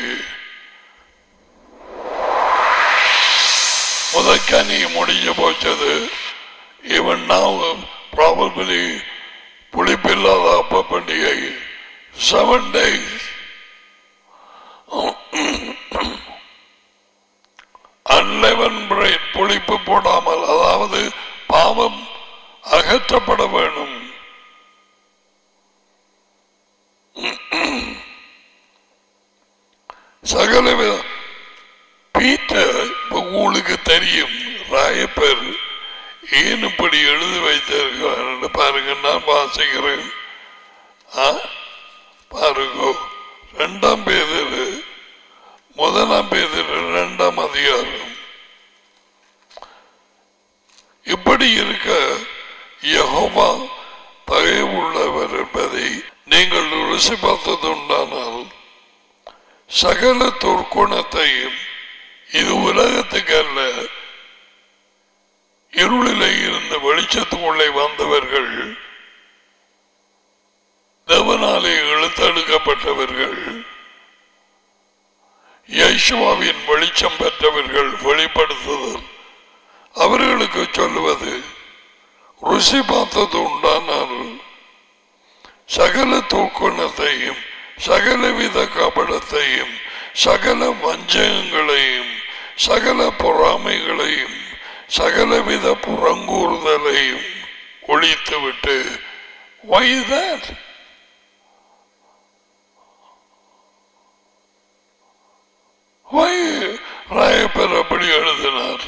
முதற்கனி முடிஞ்சு போச்சது. ஈவன் now probably புளிப்பில்லாத அப்ப பண்டிகை. செவன் டேஸ் அன்லெவன் பிரெட், புளிப்பு போடாமல், அதாவது பாவம் அகற்றப்பட வேண்டும். சகல பீட்டர் உங்களுக்கு தெரியும். ராயப்பர் ஏன் இப்படி எழுதி வைத்திருக்கிறார் பாருங்க. நான் வாசிக்கிறேன் பாருங்க. இரண்டாம் பேதுரு முதலாம் பேதுரு இரண்டாம் அதிகாரம். இப்படி இருக்க யெகோவா தயவுள்ளவர் என்பதை நீங்கள் ருசி பார்த்தது உண்டானால் சகல துர்க்குணத்தையும், இது உலகத்துக்கு அல்ல, இருளிலே இருந்து வெளிச்சத்துக்குள்ளே வந்தவர்கள், தேவனாலே இழுத்தெடுக்கப்பட்டவர்கள், யேசுவாவின் வெளிச்சம் பெற்றவர்கள் வெளிப்படுத்துதல், அவர்களுக்கு சொல்லுவது ருசி பார்த்தது உண்டானால் சகல துர்க்குணத்தையும், சகலவித கபடத்தையும், சகல வஞ்சகங்களையும், சகல பொறாமைகளையும், சகலவித புறங்கூறுதலையும் ஒழித்துவிட்டு. Why is that? Why Rayappar அப்படி எழுதினார்?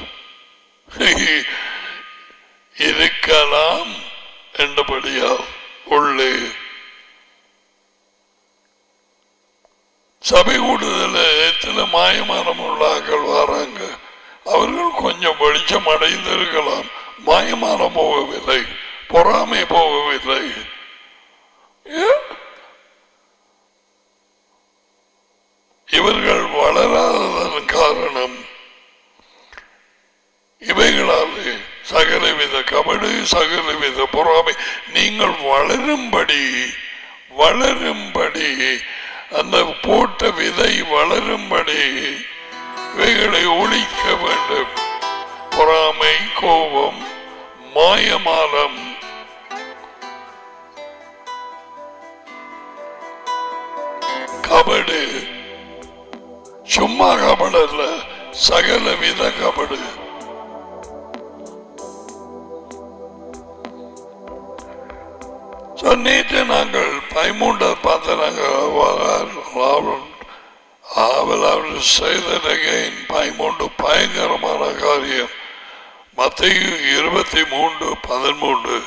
இருக்கலாம் என்றபடியால் உள்ளே மாயமானம் உள்ளாக்கள் வராங்க. அவர்கள் கொஞ்சம் வெளிச்சம் அடைந்திருக்கலாம், மாயமானம் போகவில்லை, பொறாமை போகவில்லை. இவர்கள் வளராததன் காரணம் இவைகளாலே சகலவித கபடு, சகலவித பொறாமை. நீங்கள் வளரும்படி வளரும்படி அந்த போட்ட விதை வளரும்படி இவைகளை ஒழிக்க வேண்டும். பொறாமை, கோபம், மாயமானம், கபடு. சும்மா கபடு அல்ல, சகல வித கபடு. நேற்று நாங்கள் பதிமூன்று பார்த்த நாங்கள் செய்தன் பதிமூன்று பயங்கரமான காரியம். மத்தேயு இருபத்தி மூன்று பதிமூன்று.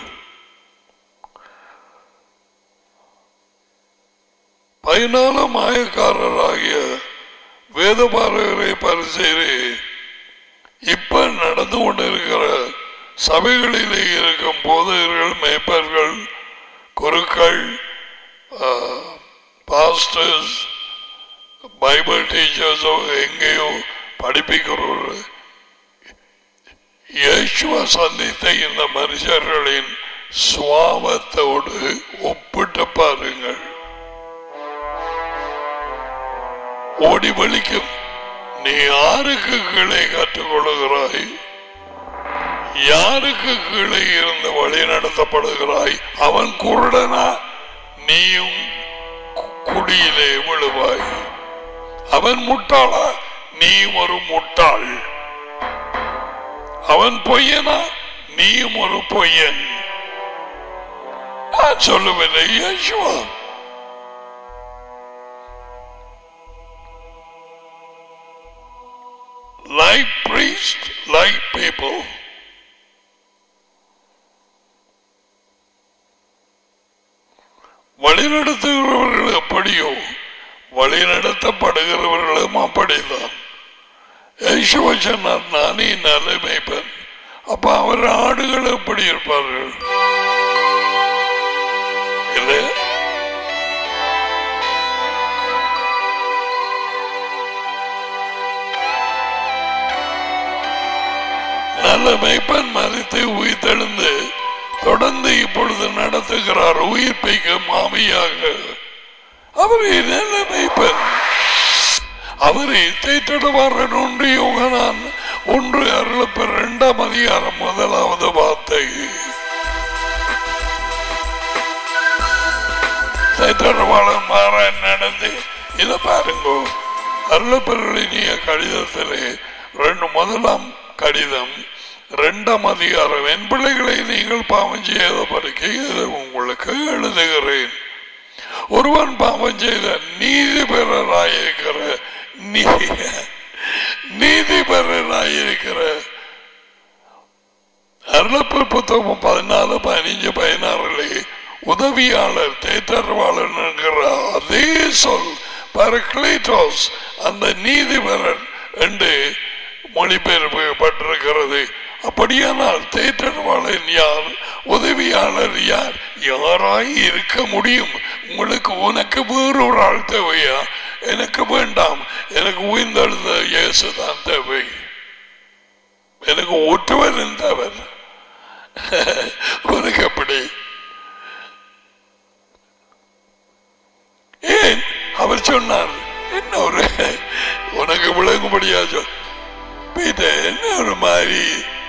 பதினாலு மாயக்காரராகிய வேதபாரகரை பரிசேரே, இப்ப நடந்து கொண்டிருக்கிற சபைகளிலே இருக்கும் போதகர்கள், மேய்ப்பர்கள், குருக்கள், பாஸ்டர்ஸ், பைபிள் டீச்சர்ஸோ எங்கேயோ படிப்பிக்கிறவர்கள் இயேசுவை சந்தித்த இந்த மனுஷர்களின் சுவாபத்தோடு ஒப்பிட்டு பாருங்கள். ஓடி வலிக்கும். நீ யாருக்கு கீழே கற்றுக்கொள்கிறாய்? யாருக்கு கீழே இருந்து வழி நடத்தப்படுகிறாய்? அவன் குருடனா? நீயும் குடியிலே விழுவாய். அவன் முட்டாளா? நீயும் ஒரு முட்டாள். அவன் பொய்யனா? நீயும் ஒரு பொய்யன். நான் சொல்லவில்லை, இயேசுவா. Like priest, like people. வழிநடத்துகிறவர்கள் எப்படியோ வழிநடத்தப்படுகிறவர்களும் அப்படித்தான். யேசுவை சொன்னார், நானே நல்ல மேய்ப்பன். அப்ப அவர் ஆடுகள் எப்படி இருப்பார்கள்? இல்லை, நல்ல மேய்ப்பன் மரித்து உயிர்த்தெழுந்து தொடர்ந்து இப்பொழுது நடத்துகிறார், உயிர்ப்பிக்கும் ஆவியாக. அவரே நல்ல மேய்ப்பன். அவரை தேற்றவாரன் ஒன்று யோகனான் ஒன்று அருளப்பெற இரண்டாம் அதிகாரம் முதலாவது வார்த்தை. தேற்றவாளன் மாறான் நடந்து இதை பாருங்க. அருளப்பெறலினிய கடிதத்திலே ரெண்டு முதலாம் கடிதம் இரண்டாம் அதிகாரம். என் பிள்ளைகளை நீங்கள் பாவம் செய்யாத படிக்க உங்களுக்கு எழுதுகிறேன். ஒருவன் பாவம் செய்த நீதிபரராயிருக்கிற நீதிபரராயிருக்கிற அருளப்பு புத்தகம் பதினாலு பதினஞ்சு பதினாறுலே உதவியாளர் தேற்றவாளன் என்கிற அதே சொல் பரக்ளீட்டோஸ், அந்த நீதிபரன் என்று மொழிபெயர்க்கப்பட்டிருக்கிறது. அப்படியானால் தேற்றவாளன் யார்? உதவியாளர் யார்? யாராய் இருக்க முடியும்? உங்களுக்கு உனக்கு வேறொரு ஆள் தேவையா? எனக்கு வேண்டாம். எனக்கு உயிர்ந்தெழுந்த இயேசுதான் தேவை. எனக்கு ஒற்றுவன் தேவை. உனக்கு எப்படி? ஏன் அவர் சொன்னார்? என்ன ஒரு உனக்கு விளங்கும்படியா என்ன ஒரு மாதிரி,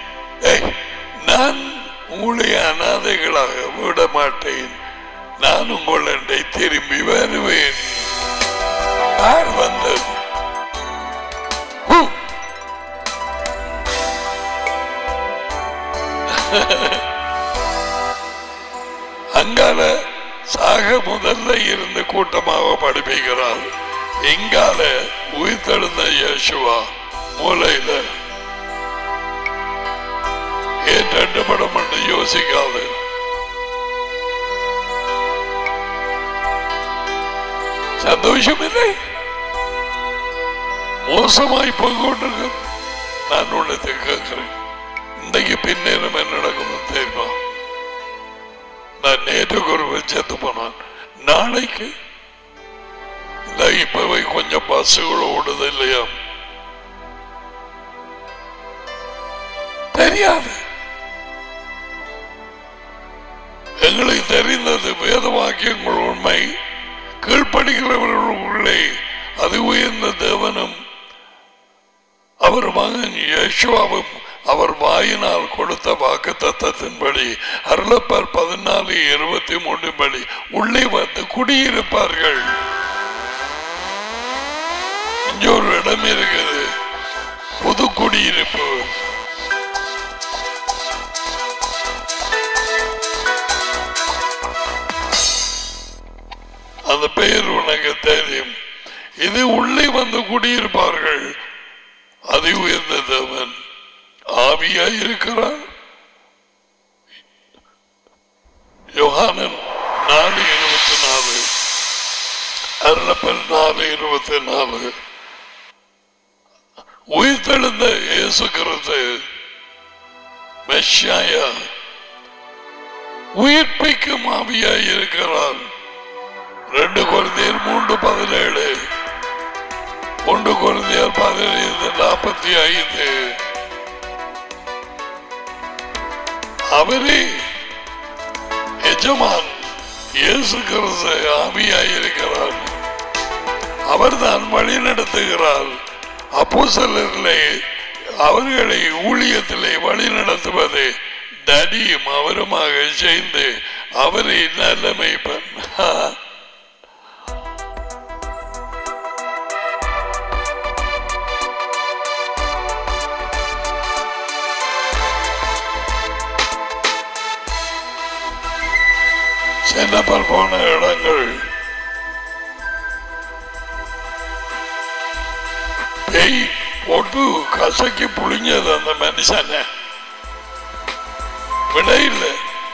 நான் உங்களை அநாதைகளாக விட மாட்டேன், நான் உங்களை திரும்பி வருவேன். யார் வந்தது? அங்கால சாக முதல்ல இருந்து கூட்டமாக படிப்பிக்கிறார். எங்கால உயிர்த்தெழுந்த இயேசுவா மூலையில. ஏன் ரெண்டு படம் என்று யோசிக்காது. சந்தோஷம் இல்லை. மோசமாய் போய்கொண்டிருக்க. நான் உன்னத்தை கேட்கிறேன், இன்றைக்கு பின்னேறம் என்ன நடக்கும் தெரியுமா? நான் நேற்றுக்கு ஒரு செத்து போனான், நாளைக்கு இப்பவை கொஞ்சம் பஸ்ஸுகள் ஓடுது இல்லையா தெரியாது. எங்களுக்கு தெரிந்தது வேத வாக்கியங்கள் உண்மை. கீழ்ப்படுகிறவர்களுள்ளே அது உயர்ந்த தேவனும் அவர் மகன் யேசுவாவும் அவர் வாயினால் கொடுத்த வாக்கு தத்தத்தின்படி அருளப்பர் பதினாலு இருபத்தி மூன்று படி உள்ளே வந்து குடியிருப்பார்கள். இங்கே ஒரு இடம் இருக்குது, புது குடியிருப்பு. அந்த பெயர் உனக்கு தெரியும். இது உள்ளே வந்து குடியிருப்பார்கள். அது உயர்ந்த தேவன் ஆவியாய் இருக்கிறார். யோகானன் நாலு இருபத்தி நாலு அருளப்பல் நாலு இருபத்தி நாலு உயிர்த்தெழுந்த இயேசு கிறிஸ்து மெஷியா உயிர்ப்பிக்கும் ஆவியாய் இருக்கிறார். ரெண்டு கொரிந்தியர் மூன்று பதினேழு, ஒன்று கொரிந்தியர் பதினைந்து நாற்பத்தி ஐந்து. அவரே எஜமான் இயேசு கிறிஸ்து ஆவியாயிருக்கிறார். அவர்தான் வழி நடத்துகிறார். அப்போஸ்தலர்களே அவர்களை ஊழியத்திலே வழி நடத்துவது தடியும் அவருமாக சேர்ந்து அவரை நல்லமை பண்ண. சென்னப்பர் போன இடங்கள் பேய் போட்டு கசக்கி புளிஞ்சது அந்த மனுஷன விட இல்லை.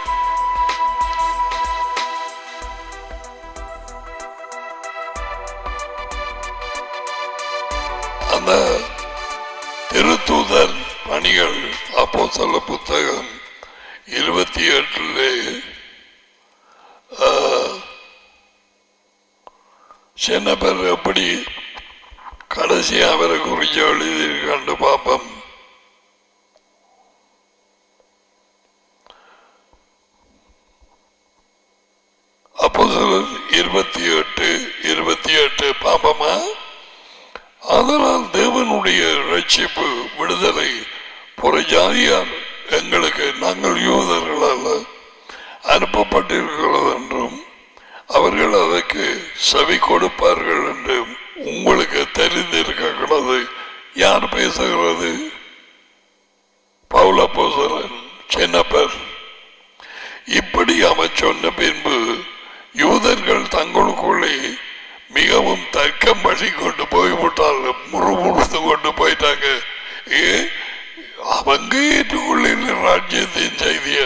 அந்த திருத்தூதர் பணிகள் அப்போஸ்தல புத்தகம் இருபத்தி எட்டுல சென்னப்பர் எப்படி கடைசி அவரை குறிச்சு எழுதியிருக்காண்டு பாப்பம். அப்போஸ்தலர் இருபத்தி எட்டு இருபத்தி எட்டு பாப்பமா. அதனால் தேவனுடைய ரட்சிப்பு விடுதலை புறஜாதியார் எங்களுக்கு நாங்கள் யூதர்களால் அனுப்பப்பட்டிருக்கிறது என்றும் அவர்கள் அதற்கு செவி கொடுப்பார்கள் என்று உங்களுக்கு தெரிந்திருக்கிறது. யார் பேசுகிறது? பவுல் அப்போஸ்தலன் சென்னப்பர். இப்படி அவர் சொன்ன பின்பு யூதர்கள் தங்களுக்குள்ளே மிகவும் தர்க்கம் படி கொண்டு போய்விட்டால் முறுமுறுத்து கொண்டு போயிட்டாங்க. ஏ அவங்க ஏற்றுக்கொள்ள ராஜ்யத்தின் செய்திய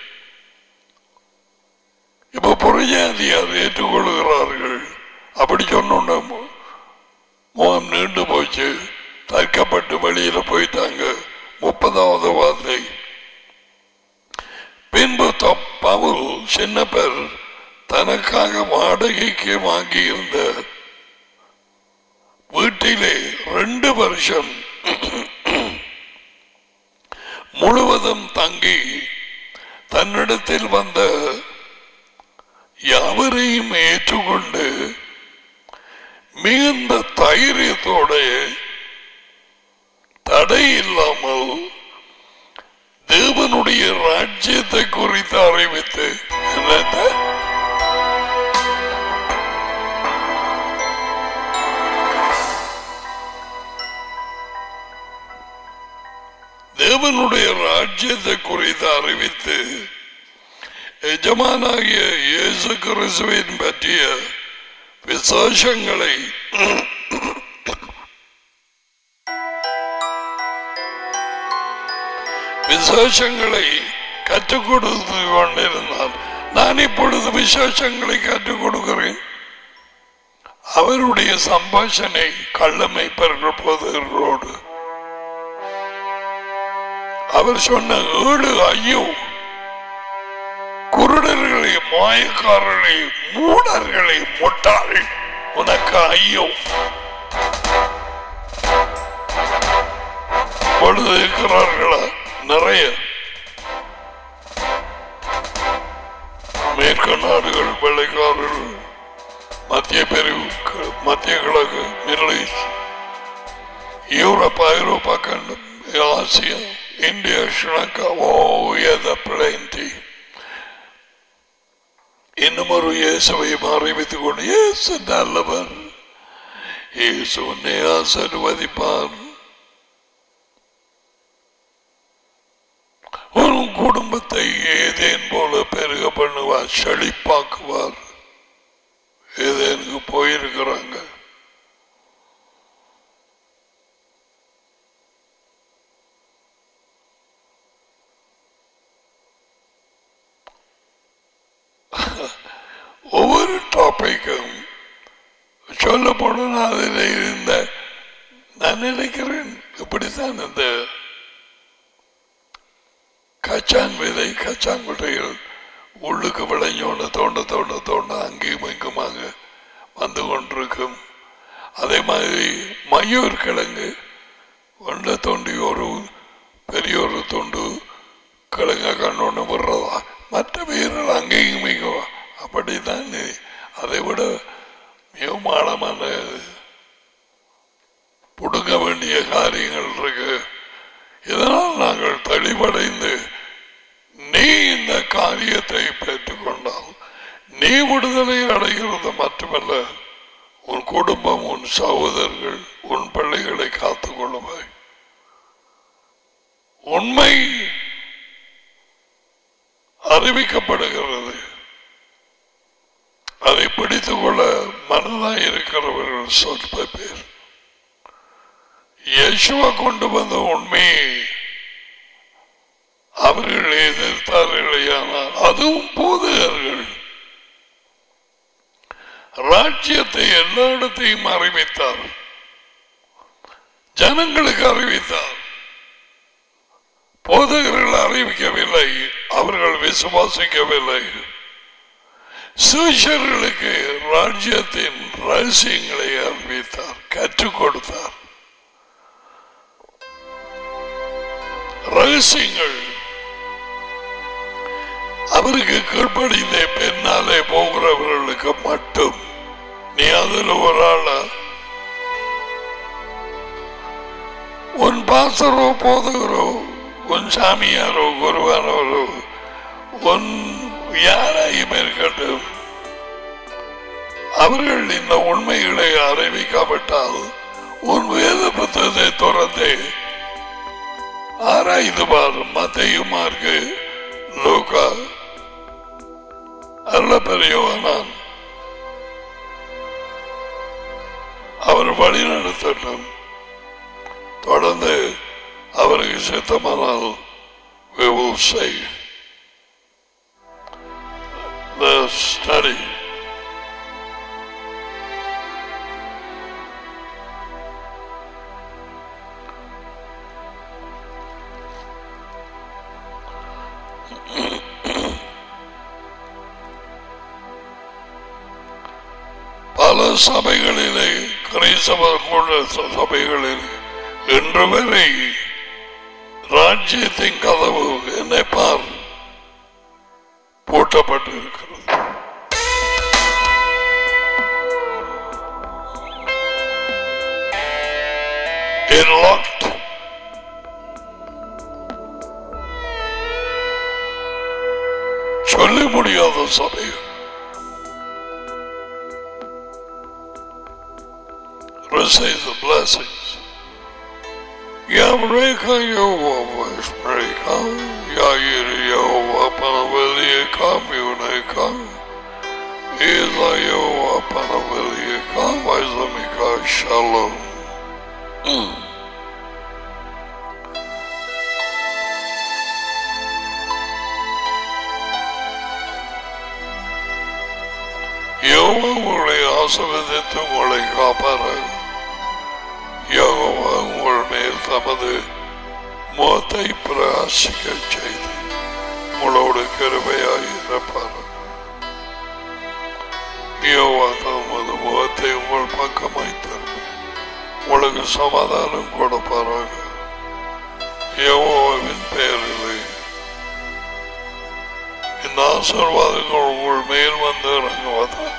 இப்ப புறஜாதியார் ஏற்றுக்கொள்கிறார்கள். அப்படி சொன்ன முகம் நீண்டு போச்சு, தற்கப்பட்டு வெளியில போயிட்டாங்க. முப்பதாவது வார்த்தை. பின்பு பவுல் சின்னப்பர் தனக்காக வாடகைக்கு வாங்கியிருந்த வீட்டிலே ரெண்டு வருஷம் முழுவதும் தங்கி தன்னிடத்தில் வந்த யாவரையும் ஏற்றுக்கொண்டு மிகுந்த தைரியத்தோட தடை இல்லாமல் தேவனுடைய ராஜ்யத்தை குறித்து அறிவித்து தேவனுடைய ராஜ்யத்தை குறித்து அறிவித்து எஜமானாகிய இயேசு கிறிஸ்துவின் பற்றிய விசேஷங்களை விசேஷங்களை கற்றுக் கொடுத்து கொண்டிருந்தால் நான் இப்பொழுது விசேஷங்களை கற்றுக் கொடுக்கிறேன். அவருடைய சம்பாஷணை கள்ளமைப்பர்கள் போதர்களோடு அவர் சொன்ன ஏழு ஐயோ, குருடர்களை, மாயக்காரர்களை, மூடர்களை, முட்டாள் உனக்கு ஐயோ. பொழுது இருக்கிறார்களா? நிறைய மேற்கு நாடுகள், வெள்ளைக்காரர்கள், மத்திய பிரிவு, மத்திய கிழக்கு, மிடில் ஈஸ்ட், யூரோப், ஐரோப்பா கண்டம், Asia, India, Sri Lanka, oh plenty. இன்னும் ஒரு இயேசுவை அறிவித்துக் கொண்டு, இயேசு நல்லவர், இயேசு உன்னை ஆசீர்வதிப்பார், ஒரு குடும்பத்தை ஏதேன் போல பெருக பண்ணுவார், செழிப்பாக்குவார். ஏதேனுக்கு போயிருக்கிறாங்க. ஒவ்வொரு டாபிக்கும் சொல்ல போன அதில் இருந்த நான் நினைக்கிறேன் இப்படித்தான் இந்த கச்சான் விதை, கச்சாங்குட்டைகள் உள்ளுக்கு விளைஞ்சோன்னு தோண்ட தோண்ட தோண்ட அங்கேயும் இங்குமாக வந்து கொண்டிருக்கும். அதே மாதிரி மயூர் கிழங்கு ஒன்றை தோண்டி ஒரு பெரிய ஒரு தொண்டு கிழங்க கண்ணொன்று விடுறதா, மற்ற வீரர்கள் அங்கேயும் மிகவும் அப்படித்தான். அதை விட மிகவும் ஆழமான புடுங்க வேண்டிய காரியங்கள் இருக்கு. இதனால் நாங்கள் தெளிவடைந்து நீ இந்த காரியத்தை பெற்றுக்கொண்டால் நீ விடுதலை அடைகிறது மட்டுமல்ல, உன் குடும்பம், உன் சகோதரர்கள், உன் பிள்ளைகளை காத்துக் கொள்ளுவாய். உண்மை அறிவிக்கப்படுகிறது. அதை பிடித்துக் கொள்ள மனதாய் இருக்கிறவர்கள் சொற்ப பேர். இயேசுவா கொண்டு வந்த உண்மையை அவர்கள் எதிர்த்தார்களேயானால் அதுவும் போதகர்கள். ராஜ்யத்தை எல்லா இடத்தையும் அறிவித்தார், ஜனங்களுக்கு அறிவித்தார். போதகர்கள் அறிவிக்கவில்லை, அவர்கள் விசுவாசிக்கவில்லை. சீஷர்களுக்கு ராஜ்யத்தின் ரகசியங்களை அறிவித்தார், கற்றுக் கொடுத்தார். ரகசியங்கள் அவருக்கு கீழ்ப்படிந்த பின்னாலே போகிறவர்களுக்கு மட்டும். நீ அதில் ஒரு ஆள உன் பாசரோ போதகரோ உன் சாமியாரோ குருவானவரோ உன் யாராயும் இருக்கட்டும், அவர்கள் இந்த உண்மைகளை அறிவிக்காவிட்டால் உன் வேத புத்தகத்தை துறந்தே ஆராய்ந்து பார். மத்தேயு, மார்க்கு, லூக்கா, அல்ல பெரியவனான் அவர் வழி நடத்தட்டும். தொடர்ந்து அவருக்கு சித்தமானால் we will say the study. பல சபைகளிலே, கிறிஸ்தவ சபைகளில் இன்று வரை ராஜ்யத்தின் கதவு என்னை பார் பூட்டப்பட்டிருக்கிறது. சொல்ல முடியாத சபை. Receive the blessings. Yavreka Yehova Spreka, Yair Yehova Panavelika, Muneka, Eza Yehova Panavelika, Vaizamika Shalom. யெகோவாவுடைய ஆசீர்வதித்து உங்களை காப்பாராக. யெகோவா உங்கள் மேல் தமது முகத்தை பிரகாசிக்க செய்து உங்களோடு கிருபையாய் இருப்பார். யெகோவா தமது முகத்தை உங்கள் பக்கமாய் தரும் உங்களுக்கு சமாதானம் கொடுப்பாராக. யெகோவாவின் பெயரிலே இந்த ஆசீர்வாதங்கள் உங்கள் மேல் வந்து இறங்குவதாக.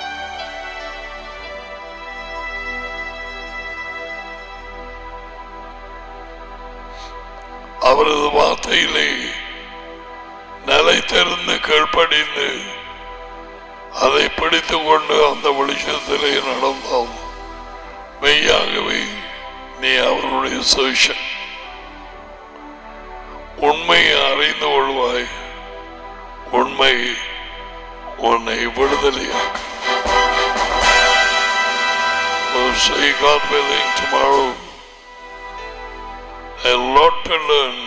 அவரது வார்த்தையிலே நிலைத்திருந்து கீழ்ப்படிந்து அதை பிடித்துக் கொண்டு அந்த வெளிச்சத்திலே நடந்தால் மெய்யாகவே நீ அவருடைய சேஷன். உண்மையை அறிந்து கொள்வாய். உண்மை உன்னை விடுதலையாக்கும். We'll see God willing tomorrow. A lot to learn.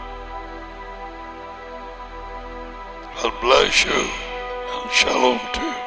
God bless you and shalom to you.